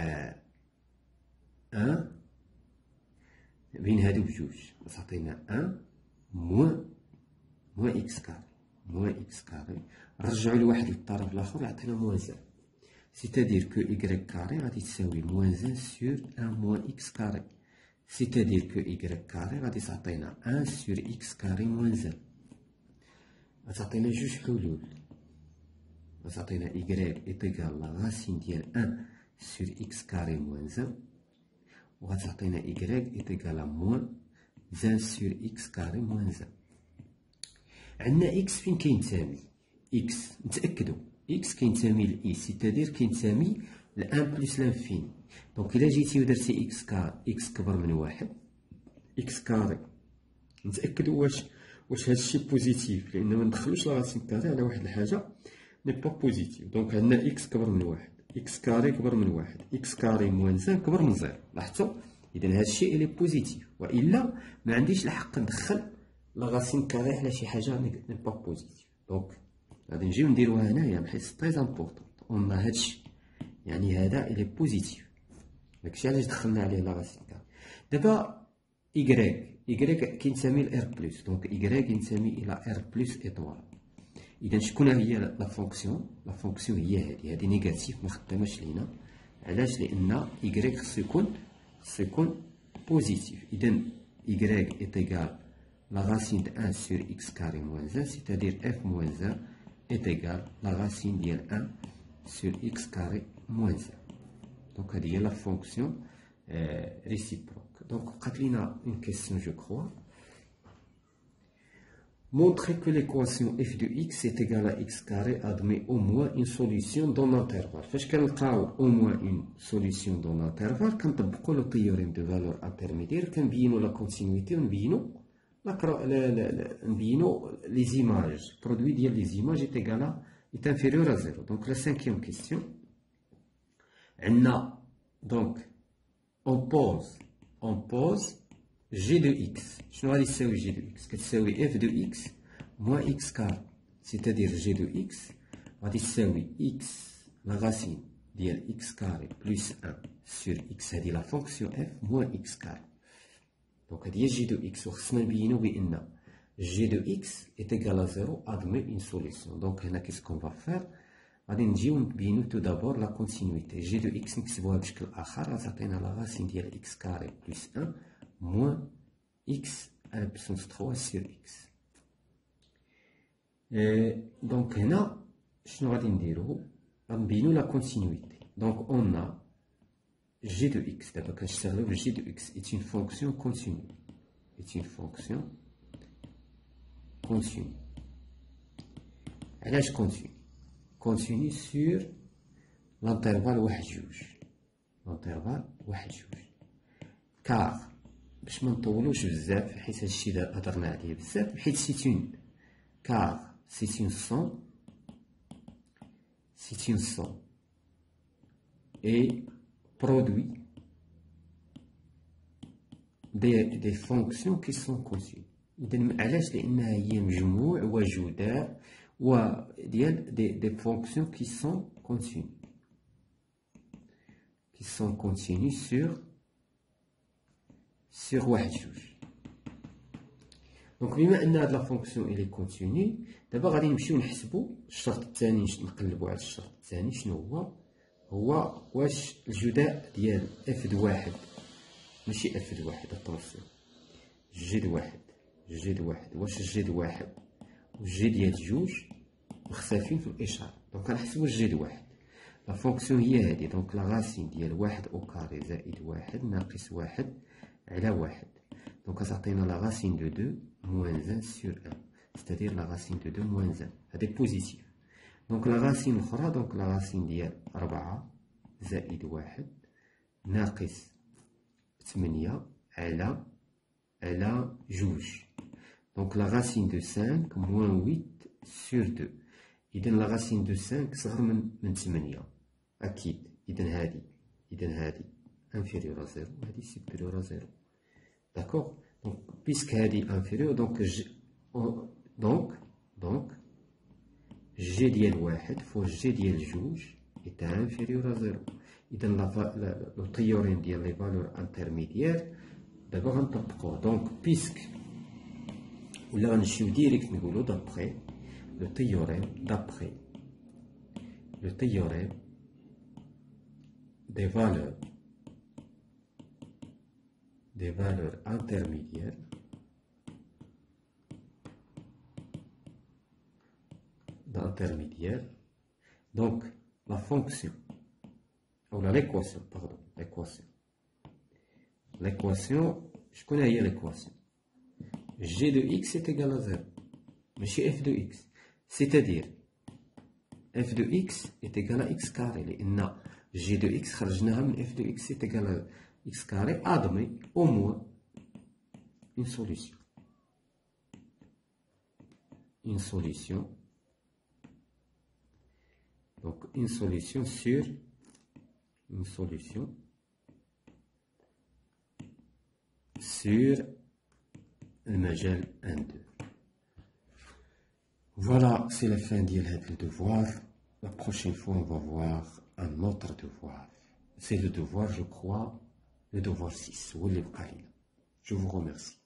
أن بين هادو بجوج، غتعطينا أن موان موان إكس كاري موان إكس كاري. نرجعو لواحد للطرف الآخر يعطينا موان زان، سيتادير كو إيكغيك كاري غادي تساوي موان زان سور أن موان إكس كاري، سيتادير كو إيكغيك كاري غادي تعطينا أن سور إكس كاري موان زان. غتعطينا جوج حلول، غتعطينا إيكغيك إيت إيكال لا راسين ديال أن سور إكس كاري موان زان، وغتعطينا إيكغيك إيت إيكال موان زان سور إكس كاري موان زان. عندنا إكس فين كينتمي؟ إكس نتأكدو إكس كينتمي لإي، سيتادير كينتمي لأن بلوس لانفيني. دونك إلا جيتي ودرتي إكس كاري إكس كبر من واحد، إكس كاري نتأكدو واش واش هادشي بوزيتيف، لأن مندخلوش لا راسين كاري على واحد الحاجة ني با بوزيتيف. دونك عندنا إكس كبر من واحد، إكس كاري كبر من واحد، إكس كاري موان زان كبر من زيرو. لاحظتو؟ إذا هادشي إلي بوزيتيف، وإلا ما عنديش الحق ندخل لا راسين كاري على شي حاجة ني با بوزيتيف. دونك غادي نجيو نديروها هنايا بحيث تري امبورطون قلنا هادشي، يعني هذا إلي بوزيتيف، داكشي علاش دخلنا عليه لا راسين كاري. دابا إيكغيك إيكغيك كينتمي لإر بلوس، دونك إيكغيك ينتمي إلى إر بلوس إيطوال. إذا شكون هي لا فونكسيون؟ لا فونكسيون هي هادي، هادي نيجاتيف مخدماش لينا. علاش؟ لأن إيكغيك خصو يكون خصو يكون بوزيتيف. إذا إيكغيك إيت إيكال لا راسين د أن سور إكس كاري موان زان، سيتادير إف موان زان إيت إيكال لا راسين ديال أن سور إكس كاري موان زان. دونك هادي هي لا فونكسيون ريسيبروك. دونك قالت لينا اون كيسيون جو كخوا، montrer que l'équation f de x est égale à x carré admet au moins une solution dans l'intervalle. فاش كنلقاو au moins une solution dans l'intervalle كنطبقوا لو théorème de valeur intermédiaire، كنبينوا لا continuité ونبينوا les images, produit des images est égal à, est inférieur à zéro. Donc la cinquième question, on a, donc, on pose, on pose g de x. Je vais dire g de x, c'est f de x moins x carré. C'est-à-dire g de x, on va dire x, la racine de x carré plus un sur x, c'est la fonction f moins x carré. Donc, g de x, g de x est égal à zéro, admet une solution. Donc, qu'est-ce qu'on va faire? On va tout d'abord la continuité. G de x, نكتبوها بشكل آخر، غتعطينا la racine ديال x carré plus un moins x à la puissance trois sur x. Et donc, هنا شنو غادي نديرو؟ غنبينو la continuité. Donc, on a g de x, d'abord كنشتغلو g de x est une fonction continue. Est une fonction continue. علاش continue? Continue sur l'intervalle واحد جوج. l'intervalle واحد جوج. car باش ما نطولوش بزاف حيت هادشي هضرنا عليه بزاف حيت سي اون car c'est une somme c'est une somme et produit des, des fonctions qui sont continues. إذن علاش؟ لأنها هي مجموع وجداء وديال des, des fonctions qui sont continues qui sont continues sur sur واحد جوج. دونك بما أن هاد لا فونكسيون إلي كونتيني، دابا غادي نمشيو نحسبو الشرط الثاني، نقلبو على الشرط الثاني. شنو هو؟ هو واش الجداء ديال اف د واحد ماشي اف د واحد، اتونسيون، جي د واحد جي د واحد واش جي د واحد وجي ديال جوج مختلفين في الإشارة. دونك غنحسبو جي د واحد. لا فونكسيون هي هادي. دونك لا غاسين ديال واحد أو كاري زائد واحد ناقص واحد على واحد. دونك غتعطينا لا غاسين دو دو موان ان سور ان، ستادير لا غاسين دو دو موان ان، هادي بوزيتيف. دونك لا غاسين الأخرى، دونك لا غاسين ديال ربعة زائد واحد ناقص ثمانية على على جوج. دونك لا غاسين دو خمسة موان ثمانية سور دو. إذا لا غاسين دو خمسة صغر من من ثمانية أكيد. إذا هادي إذا هادي انفيريور à زيرو وهادي سوبيريور à زيرو. داكوغ. دونك بيسك هادي انفيريور، دونك ج دونك دونك جي ديال واحد فوق جي ديال جوج إتا انفيريور à زيرو. إذا لو تيوريم ديال لي فالور انترميديير دابا غنطبقوه. دونك بيسك ولا غنمشيو ديريكت نقولو دابخي le théorème d'après le théorème des valeurs des valeurs intermédiaires d'intermédiaire. Donc la fonction ou l'équation, pardon, l'équation l'équation je connais l'équation g de x est égal à zéro ماشي f de x. C'est-à-dire f de x est égal à x carré لأن g de x خرجناها من f de x est égal à x carré. Admet au moins une solution une solution donc une solution sur une solution sur le majal un deux. Voilà, c'est la fin de le devoir. La prochaine fois, on va voir un autre devoir. C'est le devoir, je crois, le devoir six. Je vous remercie.